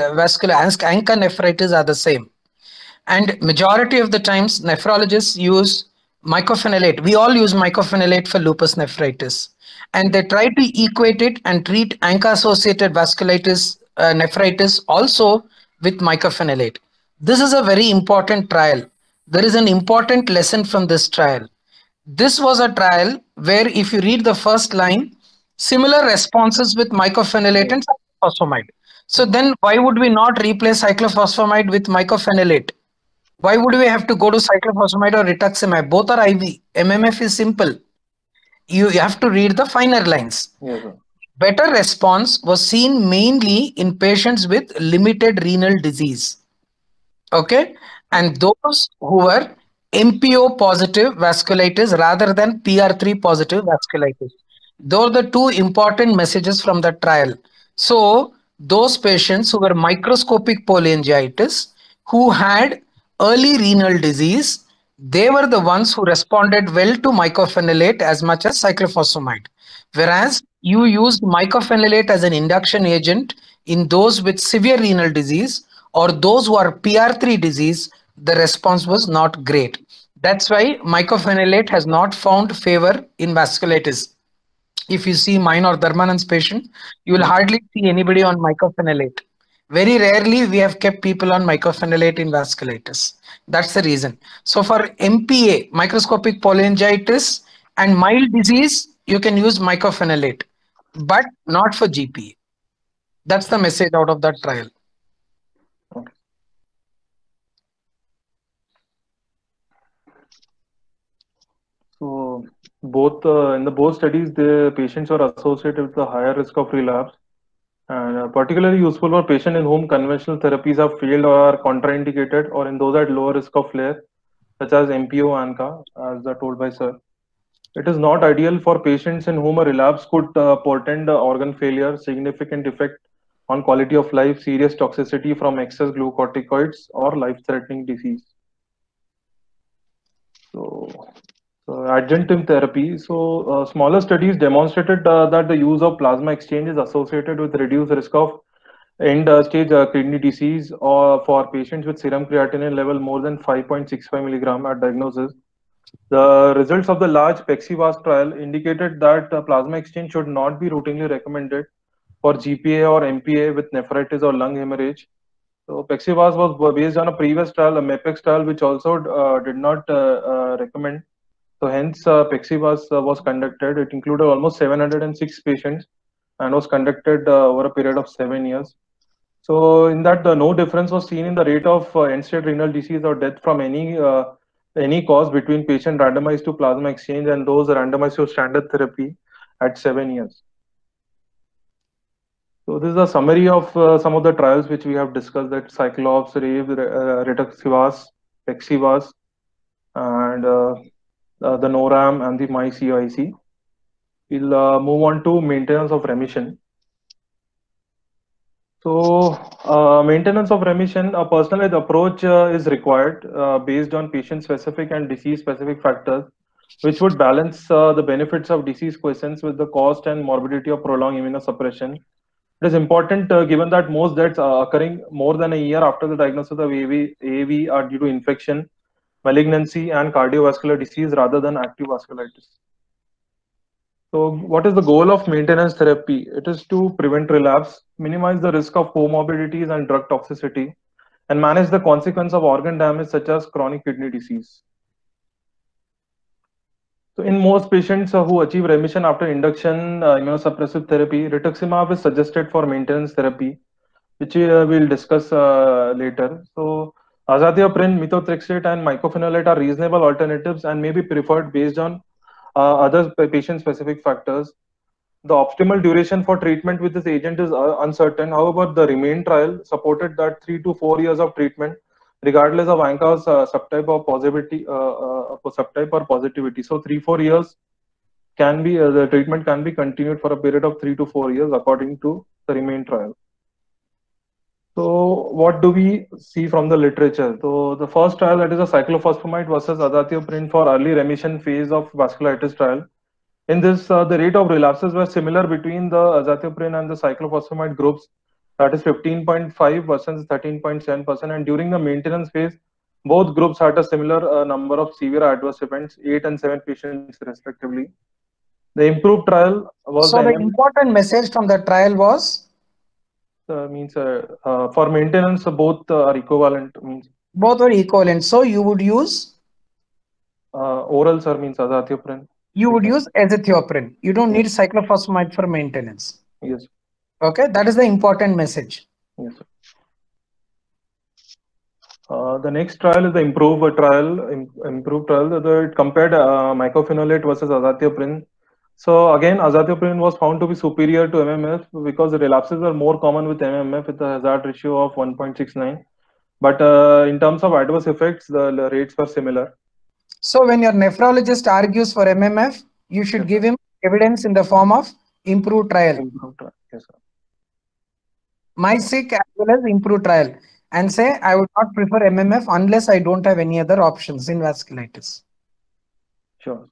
ANCA nephritis are the same. And majority of the times, nephrologists use mycophenolate. We all use mycophenolate for lupus nephritis. And they try to equate it and treat ANCA-associated vasculitis, nephritis also with mycophenolate. This is a very important trial. There is an important lesson from this trial. This was a trial where if you read the first line, similar responses with mycophenolate and cyclophosphamide. So then why would we not replace cyclophosphamide with mycophenolate? Why would we have to go to cyclophosphamide or rituximab? Both are IV. MMF is simple. You have to read the finer lines. Yes, Better response was seen mainly in patients with limited renal disease. Okay? And those who were MPO positive vasculitis rather than PR3 positive vasculitis. Those are the two important messages from the trial. So those patients who were microscopic polyangiitis, who had early renal disease, they were the ones who responded well to mycophenolate as much as cyclophosphamide. Whereas you used mycophenolate as an induction agent in those with severe renal disease or those who are PR3 disease, the response was not great. That's why mycophenolate has not found favor in vasculitis. If you see mine or Dharmanand's patient, you will hardly see anybody on mycophenolate. Very rarely we have kept people on mycophenolate in vasculitis. That's the reason. So for MPA, microscopic polyangiitis, and mild disease, you can use mycophenolate. but not for GPA. That's the message out of that trial. Okay. So both in the both studies, the patients were associated with a higher risk of relapse, and particularly useful for patients in whom conventional therapies have failed or are contraindicated, or in those at lower risk of flare, such as MPO, ANCA, as told by Sir. It is not ideal for patients in whom a relapse could portend organ failure, significant effect on quality of life, serious toxicity from excess glucocorticoids, or life-threatening disease. So, adjunctive therapy. So, smaller studies demonstrated that the use of plasma exchange is associated with reduced risk of end-stage kidney disease or for patients with serum creatinine level more than 5.65 milligram at diagnosis. The results of the large PEXIVAS trial indicated that plasma exchange should not be routinely recommended for GPA or MPA with nephritis or lung hemorrhage. So PEXIVAS was based on a previous trial, a MEPEX trial, which also did not recommend. So hence PEXIVAS was conducted. It included almost 706 patients and was conducted over a period of 7 years. So in that, no difference was seen in the rate of end-stage renal disease or death from any cause between patient randomized to plasma exchange and those randomized to standard therapy at 7 years. So this is a summary of some of the trials which we have discussed: that Cyclops, RAVE, Rituximab, PEXIVAS, and the NORAM and the MyCIC. We'll move on to maintenance of remission. So, maintenance of remission, a personalized approach is required based on patient-specific and disease-specific factors, which would balance the benefits of disease quiescence with the cost and morbidity of prolonged immunosuppression. It is important given that most deaths are occurring more than a year after the diagnosis of AAV are due to infection, malignancy, and cardiovascular disease rather than active vasculitis. So, what is the goal of maintenance therapy? It is to prevent relapse, minimize the risk of comorbidities and drug toxicity, and manage the consequence of organ damage such as chronic kidney disease. So, in most patients who achieve remission after induction immunosuppressive therapy, rituximab is suggested for maintenance therapy, which we'll discuss later. So, azathioprine, methotrexate, and mycophenolate are reasonable alternatives and may be preferred based on other patient-specific factors. The optimal duration for treatment with this agent is uncertain. However, the REMAIN trial supported that 3 to 4 years of treatment, regardless of ANCA's subtype or positivity. So 3-4 years can be the treatment can be continued for a period of 3 to 4 years according to the REMAIN trial. So what do we see from the literature? So the first trial, that is a cyclophosphamide versus azathioprine for early remission phase of vasculitis trial. In this, the rate of relapses were similar between the azathioprine and the cyclophosphamide groups, that is 15.5 versus 13.7%. And during the maintenance phase, both groups had a similar number of severe adverse events, 8 and 7 patients respectively. The improved trial was so the important message from the trial was for maintenance both are equivalent, means both were equivalent. So you would use oral, sir, means azathioprine. You would use azathioprine. You don't need cyclophosphamide for maintenance. Yes. Okay, that is the important message. Yes, sir. The next trial is the improved trial. It compared mycophenolate versus azathioprine. So again, azathioprine was found to be superior to MMF because the relapses are more common with MMF with a hazard ratio of 1.69. But in terms of adverse effects, the rates were similar. So when your nephrologist argues for MMF, you should give him evidence in the form of improved trial. Yes, sir. MySick as well as improved trial, and say I would not prefer MMF unless I don't have any other options in vasculitis. Sure.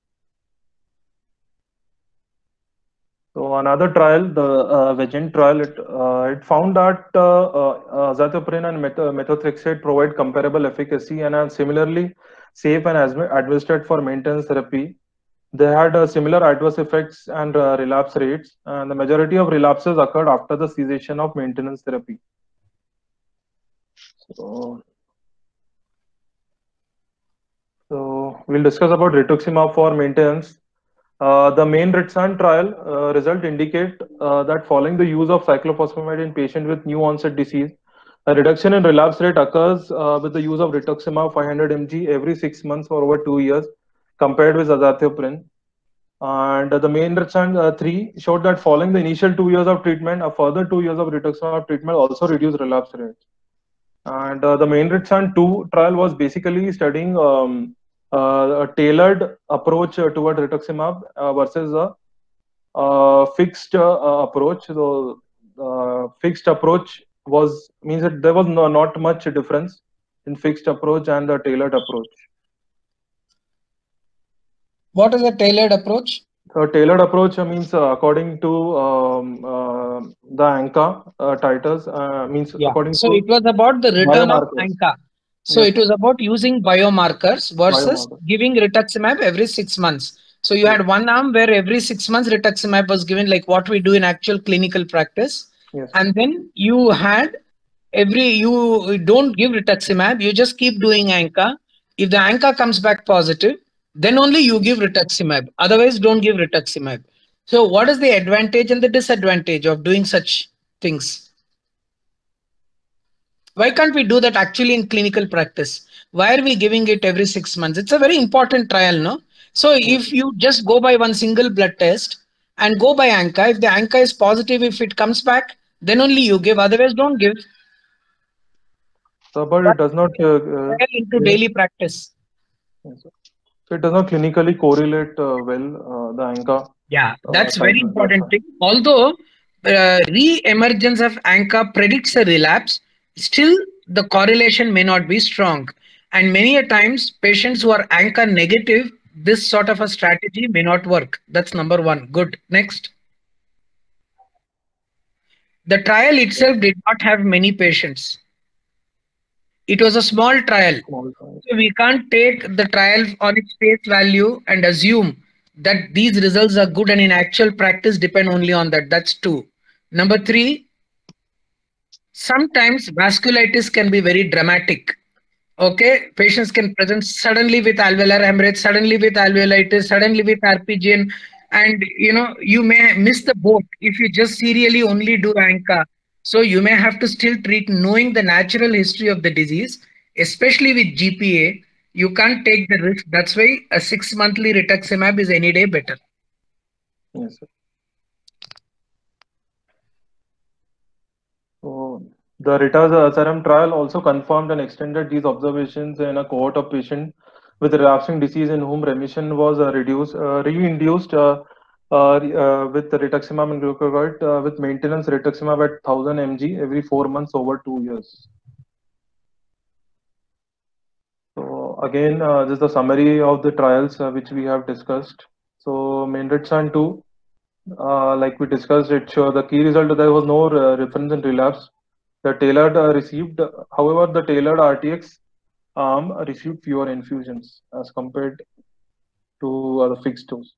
So another trial, the VEGENT trial, it found that azathioprine and methotrexate provide comparable efficacy and are similarly safe and administered for maintenance therapy. They had similar adverse effects and relapse rates, and the majority of relapses occurred after the cessation of maintenance therapy. So we'll discuss about rituximab for maintenance. The main RITSAN trial result indicate that following the use of cyclophosphamide in patients with new onset disease, a reduction in relapse rate occurs with the use of rituximab 500 mg every 6 months for over 2 years compared with azathioprine. And the main RITSAN 3 showed that following the initial 2 years of treatment, a further 2 years of rituximab treatment also reduced relapse rates. And the main RITSAN 2 trial was basically studying a tailored approach toward rituximab versus a fixed approach. So fixed approach means that there was not much difference in fixed approach and the tailored approach. What is a tailored approach? So tailored approach means according to the ANCA titers means according So to it was about the return of biomarkers. ANCA. So Yes, it was about using biomarkers versus Biomarkers. giving rituximab every 6 months. So you had one arm where every 6 months rituximab was given, like what we do in actual clinical practice. Yes. And then you had you don't give rituximab, you just keep doing ANCA. If the ANCA comes back positive, then only you give rituximab. Otherwise, don't give rituximab. So what is the advantage and the disadvantage of doing such things? Why can't we do that actually in clinical practice? Why are we giving it every 6 months? It's a very important trial, no? So if you just go by one single blood test and go by ANCA, if the ANCA is positive, if it comes back, then only you give, otherwise don't give. So, but it does not into daily practice. So it does not clinically correlate well the ANCA. Yeah, that's very important thing. Although re-emergence of ANCA predicts a relapse, still the correlation may not be strong. And many a times patients who are ANCA negative, this sort of a strategy may not work. That's number one. Good. Next. The trial itself did not have many patients. It was a small trial. So we can't take the trial on its face value and assume that these results are good and in actual practice depend only on that. That's 2. Number 3, sometimes vasculitis can be very dramatic. Okay, patients can present suddenly with alveolar hemorrhage, suddenly with alveolitis, suddenly with RPGN, and you may miss the boat if you just serially only do ANCA. So you may have to still treat knowing the natural history of the disease, especially with GPA. You can't take the risk. That's why a 6-monthly rituximab is any day better. Yes, sir. So the Rituximab trial also confirmed and extended these observations in a cohort of patients with relapsing disease in whom remission was reinduced with the rituximab and glucocorticoid with maintenance rituximab at 1000 mg every 4 months over 2 years. So again, this is the summary of the trials which we have discussed. So MAINRITSAN 2, like we discussed, the key result there was no reference in relapse. The tailored however, the tailored RTX arm received fewer infusions as compared to the fixed dose.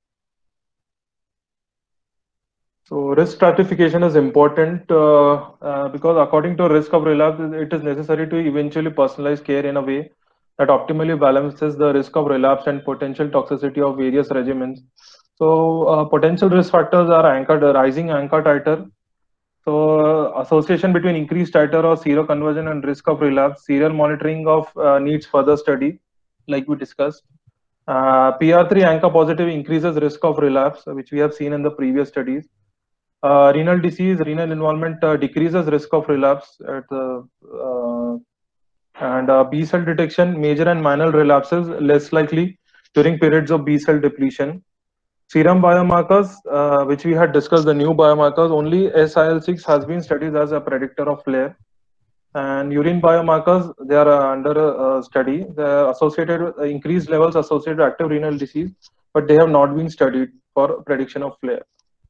So risk stratification is important because according to risk of relapse, it is necessary to eventually personalize care in a way that optimally balances the risk of relapse and potential toxicity of various regimens. So potential risk factors are rising ANCA titer. So association between increased titer or seroconversion and risk of relapse, serial monitoring of needs further study, like we discussed. PR3 ANCA positive increases risk of relapse, which we have seen in the previous studies. Renal disease, renal involvement decreases risk of relapse at and B cell detection, major and minor relapses less likely during periods of B cell depletion. Serum biomarkers, which we had discussed, the new biomarkers, only SIL6 has been studied as a predictor of flare. And urine biomarkers, they are under study. They are associated with increased levels associated with active renal disease, but they have not been studied for prediction of flare.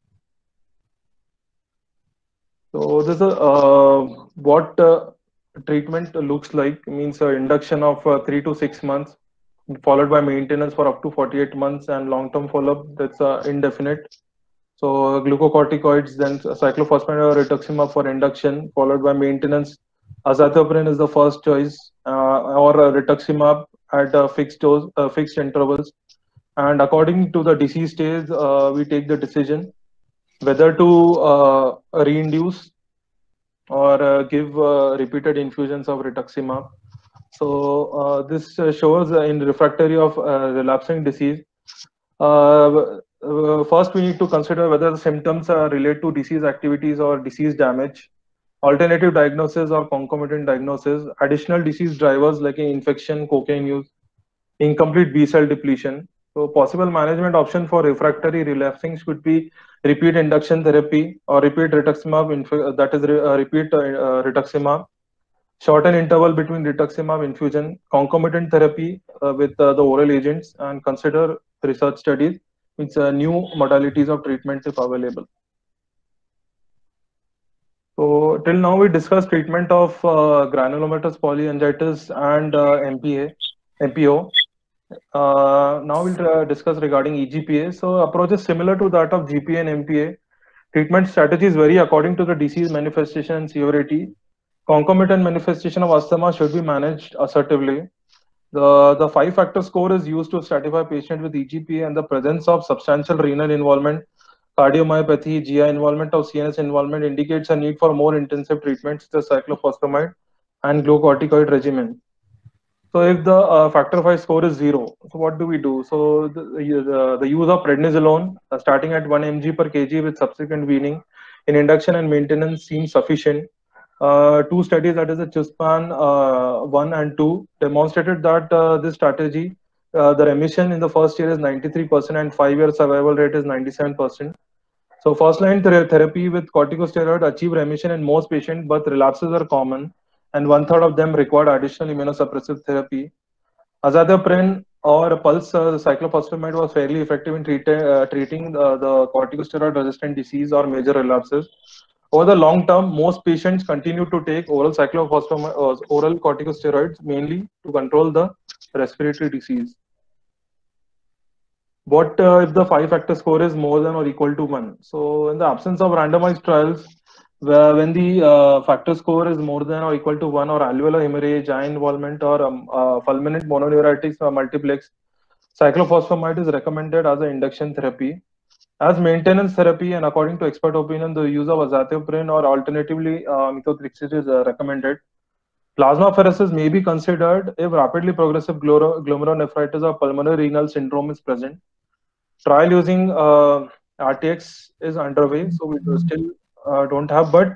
So this is what treatment looks like. Means induction of 3 to 6 months, followed by maintenance for up to 48 months, and long-term follow-up that's indefinite. So glucocorticoids, then cyclophosphamide or rituximab for induction, followed by maintenance. Azathioprine is the first choice, or rituximab at fixed dose, fixed intervals. and according to the disease stage, we take the decision whether to reinduce or give repeated infusions of rituximab. So this shows in refractory of relapsing disease. First, we need to consider whether the symptoms are related to disease activities or disease damage, alternative diagnosis or concomitant diagnosis, additional disease drivers like infection, cocaine use, incomplete B cell depletion. So possible management option for refractory relapsing could be repeat induction therapy or repeat rituximab, repeat rituximab, shorten interval between rituximab infusion, concomitant therapy with the oral agents, and consider research studies with new modalities of treatment if available. So till now we discussed treatment of granulomatous polyangiitis and MPO. Now we'll discuss regarding EGPA. So approach is similar to that of GPA and MPA. Treatment strategies vary according to the disease manifestation and severity. Concomitant manifestation of asthma should be managed assertively. The 5-factor score is used to stratify patient with EGPA and the presence of substantial renal involvement, cardiomyopathy, GI involvement or CNS involvement indicates a need for more intensive treatments, the cyclophosphamide and glucocorticoid regimen. So if the factor 5 score is 0, so what do we do? So the use of prednisolone starting at 1 mg per kg with subsequent weaning in induction and maintenance seems sufficient. Two studies, that is the CHUSPAN 1 and 2, demonstrated that this strategy, the remission in the first year is 93% and 5-year survival rate is 97%. So first line therapy with corticosteroid achieve remission in most patients, but relapses are common and 1/3 of them required additional immunosuppressive therapy. Azathioprine or pulse cyclophosphamide was fairly effective in treating the corticosteroid resistant disease or major relapses. Over the long term, most patients continue to take oral cyclophosphamide or oral corticosteroids mainly to control the respiratory disease. What if the 5-factor score is more than or equal to 1? So in the absence of randomized trials, when the factor score is more than or equal to 1 or alveolar hemorrhage, eye involvement or fulminant mononeuritis or multiplex, cyclophosphamide is recommended as an induction therapy. As maintenance therapy and according to expert opinion, the use of azathioprine or alternatively methotrexate is recommended. Plasmapheresis may be considered if rapidly progressive glomerulonephritis or pulmonary renal syndrome is present. Trial using RTX is underway, so we still don't have, but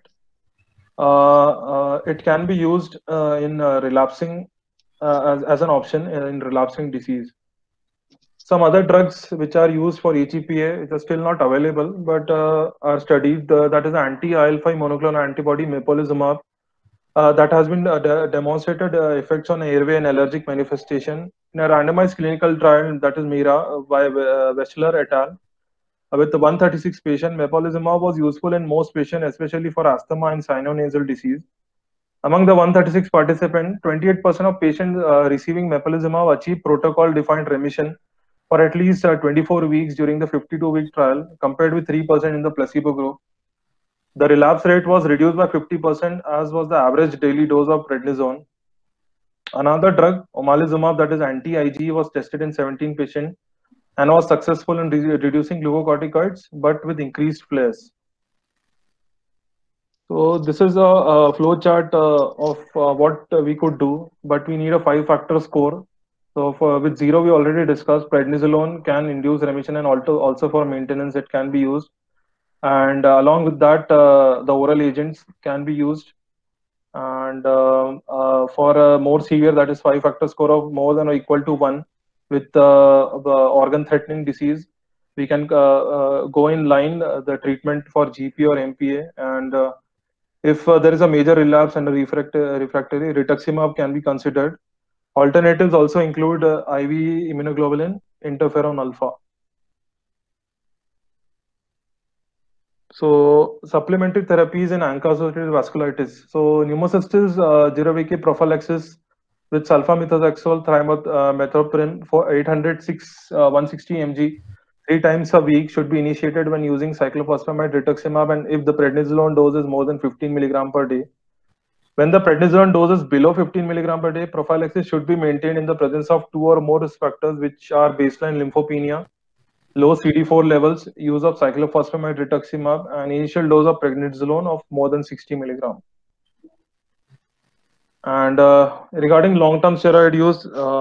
it can be used in relapsing as an option in relapsing disease. Some other drugs which are used for EGPA are still not available, but are studied. That is anti-IL-5 monoclonal antibody mepolizumab. That has been demonstrated effects on airway and allergic manifestation in a randomized clinical trial, that is MIRA, by Wechsler et al. With 136 patients, mepolizumab was useful in most patients, especially for asthma and sinonasal disease. Among the 136 participants, 28% of patients receiving mepolizumab achieved protocol-defined remission for at least 24 weeks during the 52-week trial, compared with 3% in the placebo group. The relapse rate was reduced by 50%, as was the average daily dose of prednisone. Another drug, omalizumab, that is anti-IgE, was tested in 17 patients and was successful in reducing glucocorticoids, but with increased flares. So this is a flow chart of what we could do, but we need a 5-factor score. So with 0, we already discussed prednisolone can induce remission, and also for maintenance it can be used. And along with that, the oral agents can be used. And for a more severe, that is 5-factor score of more than or equal to 1 with the organ-threatening disease, we can go in line the treatment for GP or MPA. And if there is a major relapse and a refractory, rituximab can be considered. Alternatives also include IV immunoglobulin, interferon alpha. So supplementary therapies in ANCA-associated vasculitis. So pneumocystis jirovecii prophylaxis with sulfamethoxazole trimethoprim for 160 mg 3 times a week should be initiated when using cyclophosphamide, rituximab, and if the prednisolone dose is more than 15 mg per day. When the prednisone dose is below 15 milligram per day, prophylaxis should be maintained in the presence of 2 or more risk factors, which are baseline lymphopenia, low CD4 levels, use of cyclophosphamide rituximab, and initial dose of prednisolone of more than 60 milligram. And regarding long-term steroid use,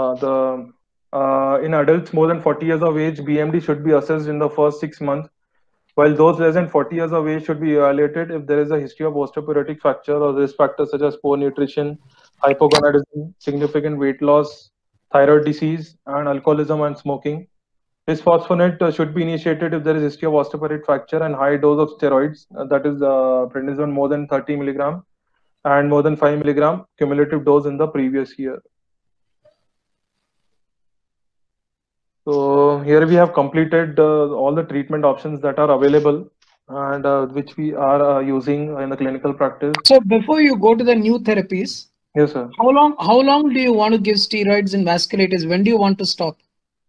in adults more than 40 years of age, BMD should be assessed in the first 6 months, while those less than 40 years of age should be evaluated if there is a history of osteoporotic fracture or risk factors such as poor nutrition, hypogonadism, significant weight loss, thyroid disease, and alcoholism and smoking. Bisphosphonate should be initiated if there is history of osteoporotic fracture and high dose of steroids, that is prednisone more than 30 milligram and more than 5 milligram cumulative dose in the previous year. So here we have completed all the treatment options that are available and which we are using in the clinical practice. So before you go to the new therapies, yes, sir. How long do you want to give steroids in vasculitis? When do you want to stop?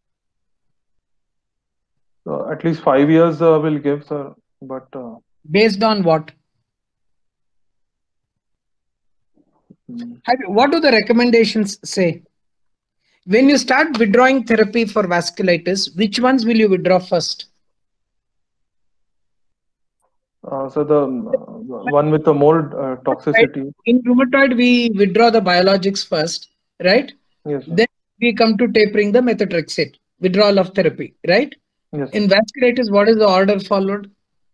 At least 5 years will give, sir. But based on what? What do the recommendations say? When you start withdrawing therapy for vasculitis, which ones will you withdraw first? So the one with the more toxicity. Right. In rheumatoid, we withdraw the biologics first, right? Yes. Sir. Then we come to tapering the methotrexate, withdrawal of therapy, right? Yes. In vasculitis, what is the order followed?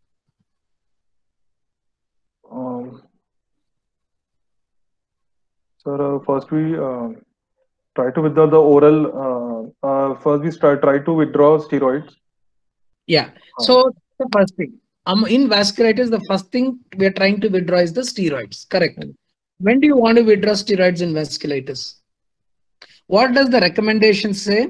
Sir, first we try to withdraw the oral. First we try to withdraw steroids. Yeah. So the first thing. In vasculitis, the first thing we are trying to withdraw is the steroids. Correct. When do you want to withdraw steroids in vasculitis? What does the recommendation say?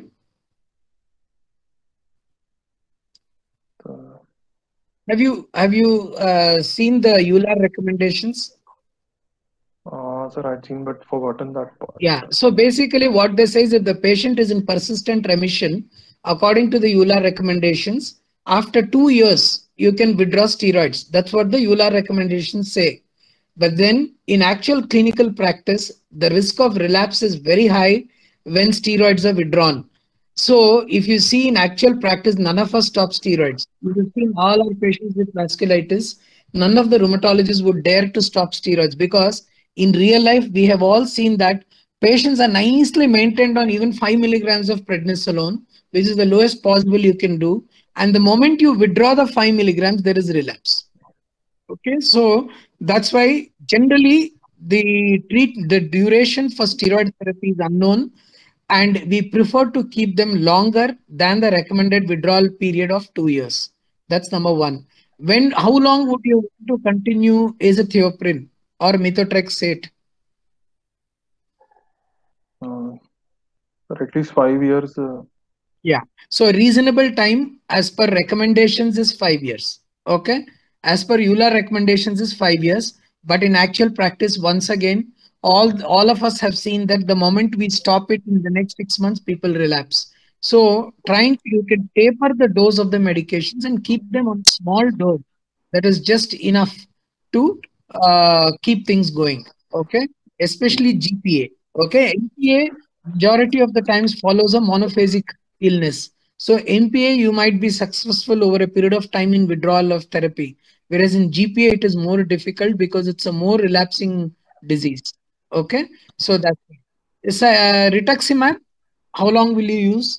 Have you seen the EULAR recommendations? Sir, I've seen but forgotten that part. Yeah. So basically what they say is if the patient is in persistent remission, according to the EULAR recommendations, after 2 years, you can withdraw steroids. That's what the EULAR recommendations say. But then in actual clinical practice, the risk of relapse is very high when steroids are withdrawn. So if you see in actual practice, none of us stop steroids. You will see all our patients with vasculitis, none of the rheumatologists would dare to stop steroids because in real life, we have all seen that patients are nicely maintained on even 5 milligrams of prednisolone, which is the lowest possible you can do. And the moment you withdraw the 5 milligrams, there is relapse. Okay, so that's why generally the duration for steroid therapy is unknown, and we prefer to keep them longer than the recommended withdrawal period of 2 years. That's number one. How long would you want to continue azathioprine or methotrexate? For at least 5 years. Yeah. So reasonable time as per recommendations is 5 years. Okay. As per EULAR recommendations is 5 years. But in actual practice, once again, all of us have seen that the moment we stop it in the next 6 months, people relapse. So you can taper the dose of the medications and keep them on small dose. That is just enough to keep things going. Okay. Especially GPA. Okay. NPA majority of the times follows a monophasic illness. So NPA, you might be successful over a period of time in withdrawal of therapy. Whereas in GPA, it is more difficult because it's a more relapsing disease. Okay. So that's it. Rituximab, how long will you use?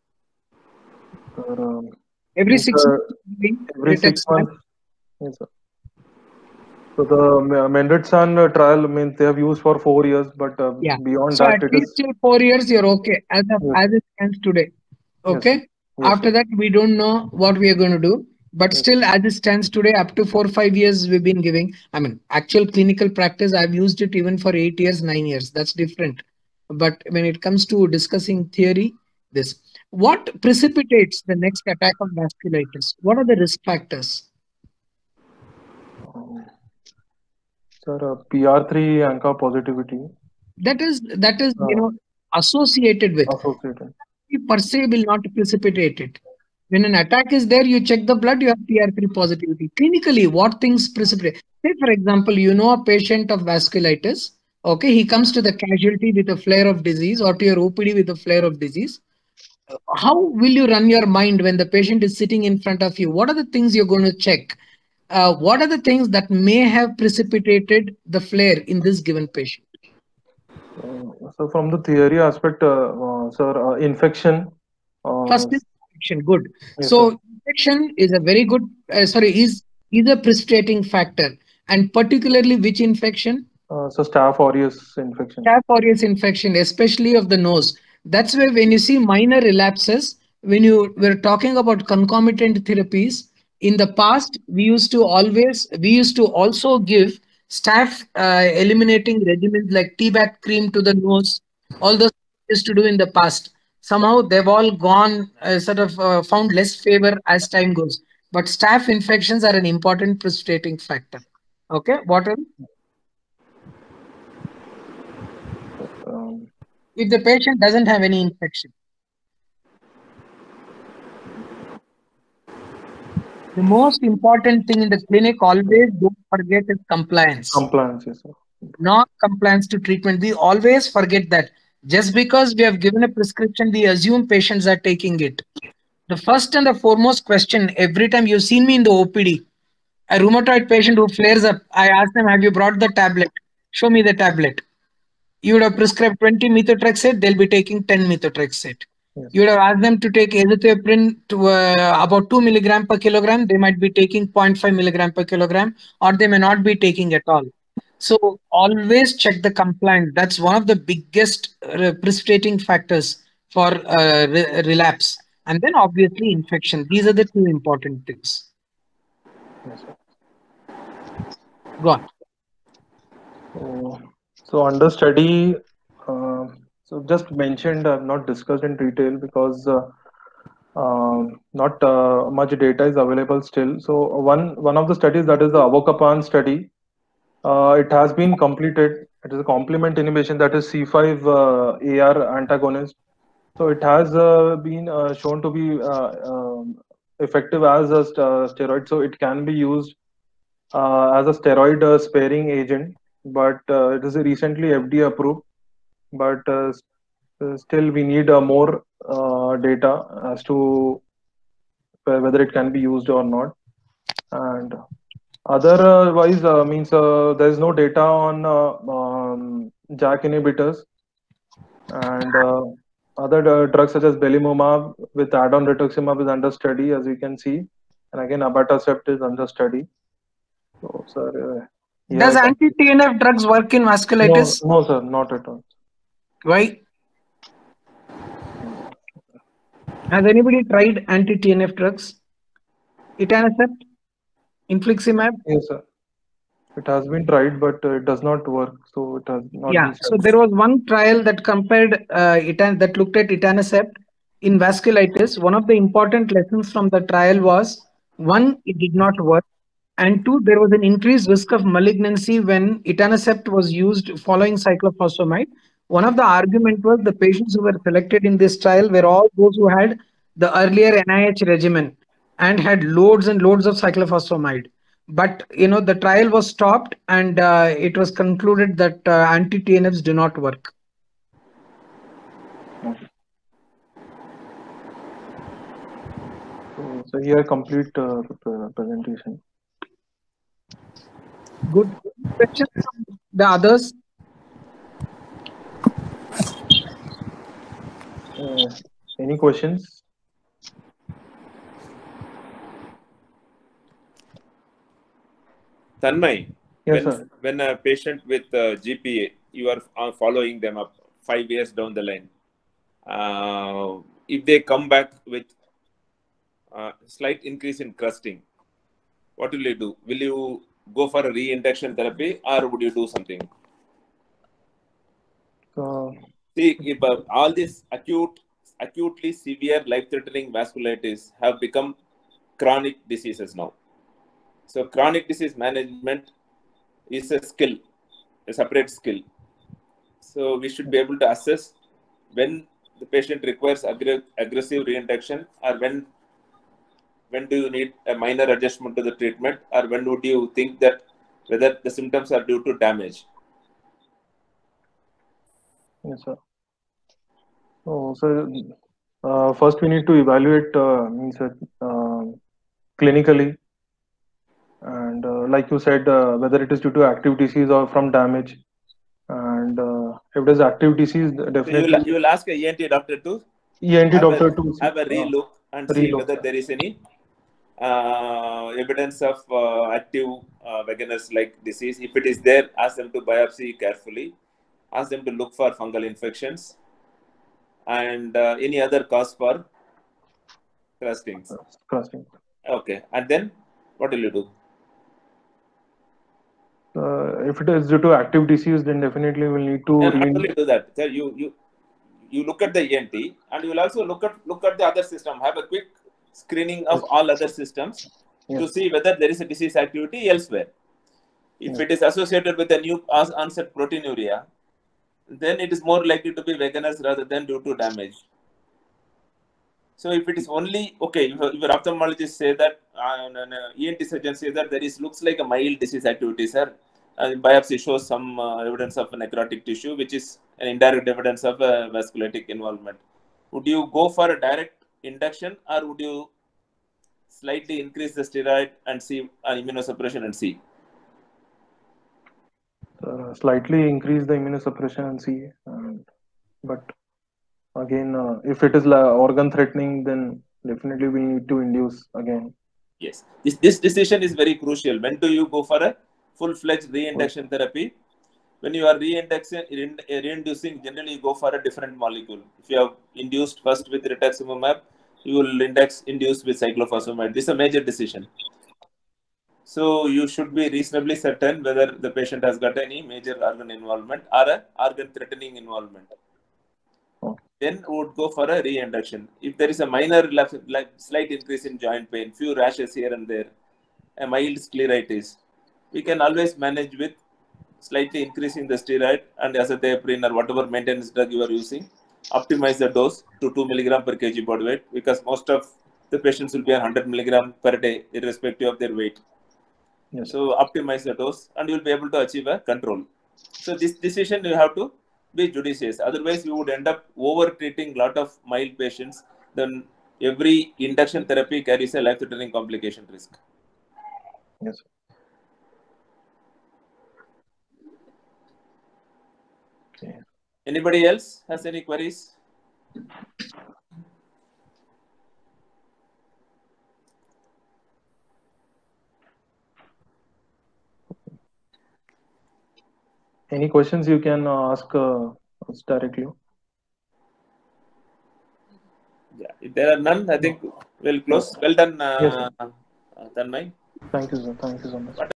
Every 6 months. Every 6 months. Yes, sir. So the Mendelssohn trial means they have used for 4 years, but beyond so that, at least till 4 years, you're okay as it stands today. Okay. Yes. Yes. After that, we don't know what we are going to do. But still, as it stands today, up to 4 or 5 years, we've been giving. I mean, actual clinical practice, I've used it even for 8 years, 9 years. That's different. But when it comes to discussing theory, what precipitates the next attack of vasculitis? What are the risk factors? Sir, PR3 ANCA positivity. That is associated with. Associated. Per se will not precipitate it. When an attack is there, you check the blood, you have PR3 positivity. Clinically, what things precipitate? Say, for example, you know a patient of vasculitis. Okay, he comes to the casualty with a flare of disease or to your OPD with a flare of disease. How will you run your mind when the patient is sitting in front of you? What are the things you're going to check? What are the things that may have precipitated the flare in this given patient? So from the theory aspect, sir, infection. First is infection. Good. Yes, So sir. infection is a very good. Is a precipitating factor, and particularly which infection? So Staph aureus infection. Staph aureus infection, especially of the nose. That's why when you see minor relapses, when you were talking about concomitant therapies, in the past we used to also give staph eliminating regimens like T-back cream to the nose. All those we used to do in the past. Somehow they've all gone found less favor as time goes. But staph infections are an important precipitating factor. Okay, what else? If the patient doesn't have any infection. The most important thing in the clinic, always don't forget, is compliance. Compliance, yes, sir. Not compliance to treatment. We always forget that. Just because we have given a prescription, we assume patients are taking it. The first and the foremost question, every time you've seen me in the OPD, a rheumatoid patient who flares up, I ask them, have you brought the tablet? Show me the tablet. You would have prescribed 20 methotrexate, they'll be taking 10 methotrexate. Yes. You would have asked them to take azathioprine to about 2 milligram per kilogram. They might be taking 0.5 milligram per kilogram, or they may not be taking at all. So always check the compliance. That's one of the biggest precipitating factors for relapse. And then obviously infection. These are the two important things. Yes, sir. Go on. So under study, so just mentioned, I've not discussed in detail because not much data is available still. So one of the studies, that is the Avocapan study, it has been completed. It is a complement inhibition, that is C5 AR antagonist. So it has been shown to be effective as a steroid. So it can be used as a steroid sparing agent, but it is recently FDA approved. But still we need more data as to whether it can be used or not. And otherwise, means there is no data on JAK inhibitors, and other drugs such as belimumab with add-on rituximab is under study, as you can see, and again abatacept is under study. So, sir, does anti-TNF drugs work in vasculitis? No, sir, not at all. Why? Has anybody tried anti-TNF drugs? Etanercept? Infliximab? Yes, sir. It has been tried, but it does not work. So it has not been So there was one trial that compared that looked at etanercept in vasculitis. One of the important lessons from the trial was, one, it did not work, and two, there was an increased risk of malignancy when etanercept was used following cyclophosphamide. One of the arguments was the patients who were selected in this trial were all those who had the earlier NIH regimen and had loads and loads of cyclophosphamide. But the trial was stopped, and it was concluded that anti-TNFs do not work. So here, complete presentation. Good. Questions from the others? Any questions? Tanmay, Yes, sir. when a patient with GPA, you are following them up 5 years down the line. If they come back with slight increase in crusting, what will you do? Will you go for a reinduction therapy, or would you do something? See, if all these acutely severe life-threatening vasculitis have become chronic diseases now. So chronic disease management is a skill, a separate skill. So we should be able to assess when the patient requires aggressive reinduction, or when do you need a minor adjustment to the treatment, or when would you think that whether the symptoms are due to damage. Yes, sir. So, first we need to evaluate clinically, and like you said, whether it is due to active disease or from damage. And if it is active disease, So definitely you will ask a ENT doctor to ENT doctor to have a relook and see relook. whether there is any evidence of active Wegener-like disease. If it is there, ask them to biopsy carefully. Ask them to look for fungal infections and any other cause for crustings. Crusting. Okay, and then what will you do? If it is due to active disease, then definitely we'll need to And not only do that, so you look at the ENT, and you will also look at the other system. Have a quick screening of all other systems to see whether there is a disease activity elsewhere. If it is associated with a new onset proteinuria, then it is more likely to be Wegener's rather than due to damage. So if it is only okay, if your ophthalmologist say that, ENT surgeon say that there is looks like a mild disease activity, sir. Biopsy shows some evidence of a necrotic tissue, which is an indirect evidence of a vasculitic involvement. Would you go for a direct induction, or would you slightly increase the steroid and see immunosuppression and see? Slightly increase the immunosuppression and see. But again, if it is organ threatening, then definitely we need to induce again. Yes, this decision is very crucial. When do you go for a full-fledged reinduction therapy? When you are reinducing, generally you go for a different molecule. If you have induced first with rituximab, you will induce with cyclophosphamide. This is a major decision. So you should be reasonably certain whether the patient has got any major organ involvement or a organ-threatening involvement. Then would go for a reinduction. If there is a minor slight increase in joint pain, few rashes here and there, a mild scleritis, we can always manage with slightly increasing the steroid and azathioprine or whatever maintenance drug you are using. Optimize the dose to 2 mg per kg body weight, because most of the patients will be on 100 mg per day, irrespective of their weight. Yes. So optimize the dose and you will be able to achieve a control. So this decision you have to be judicious. Otherwise, you would end up over treating a lot of mild patients. Then every induction therapy carries a life-threatening complication risk. Yes. Okay. Anybody else has any queries? Any questions you can ask us directly? Yeah, if there are none, I think we'll close. Well done, Yes, sir. Tanmay. Thank you, sir. Thank you so much.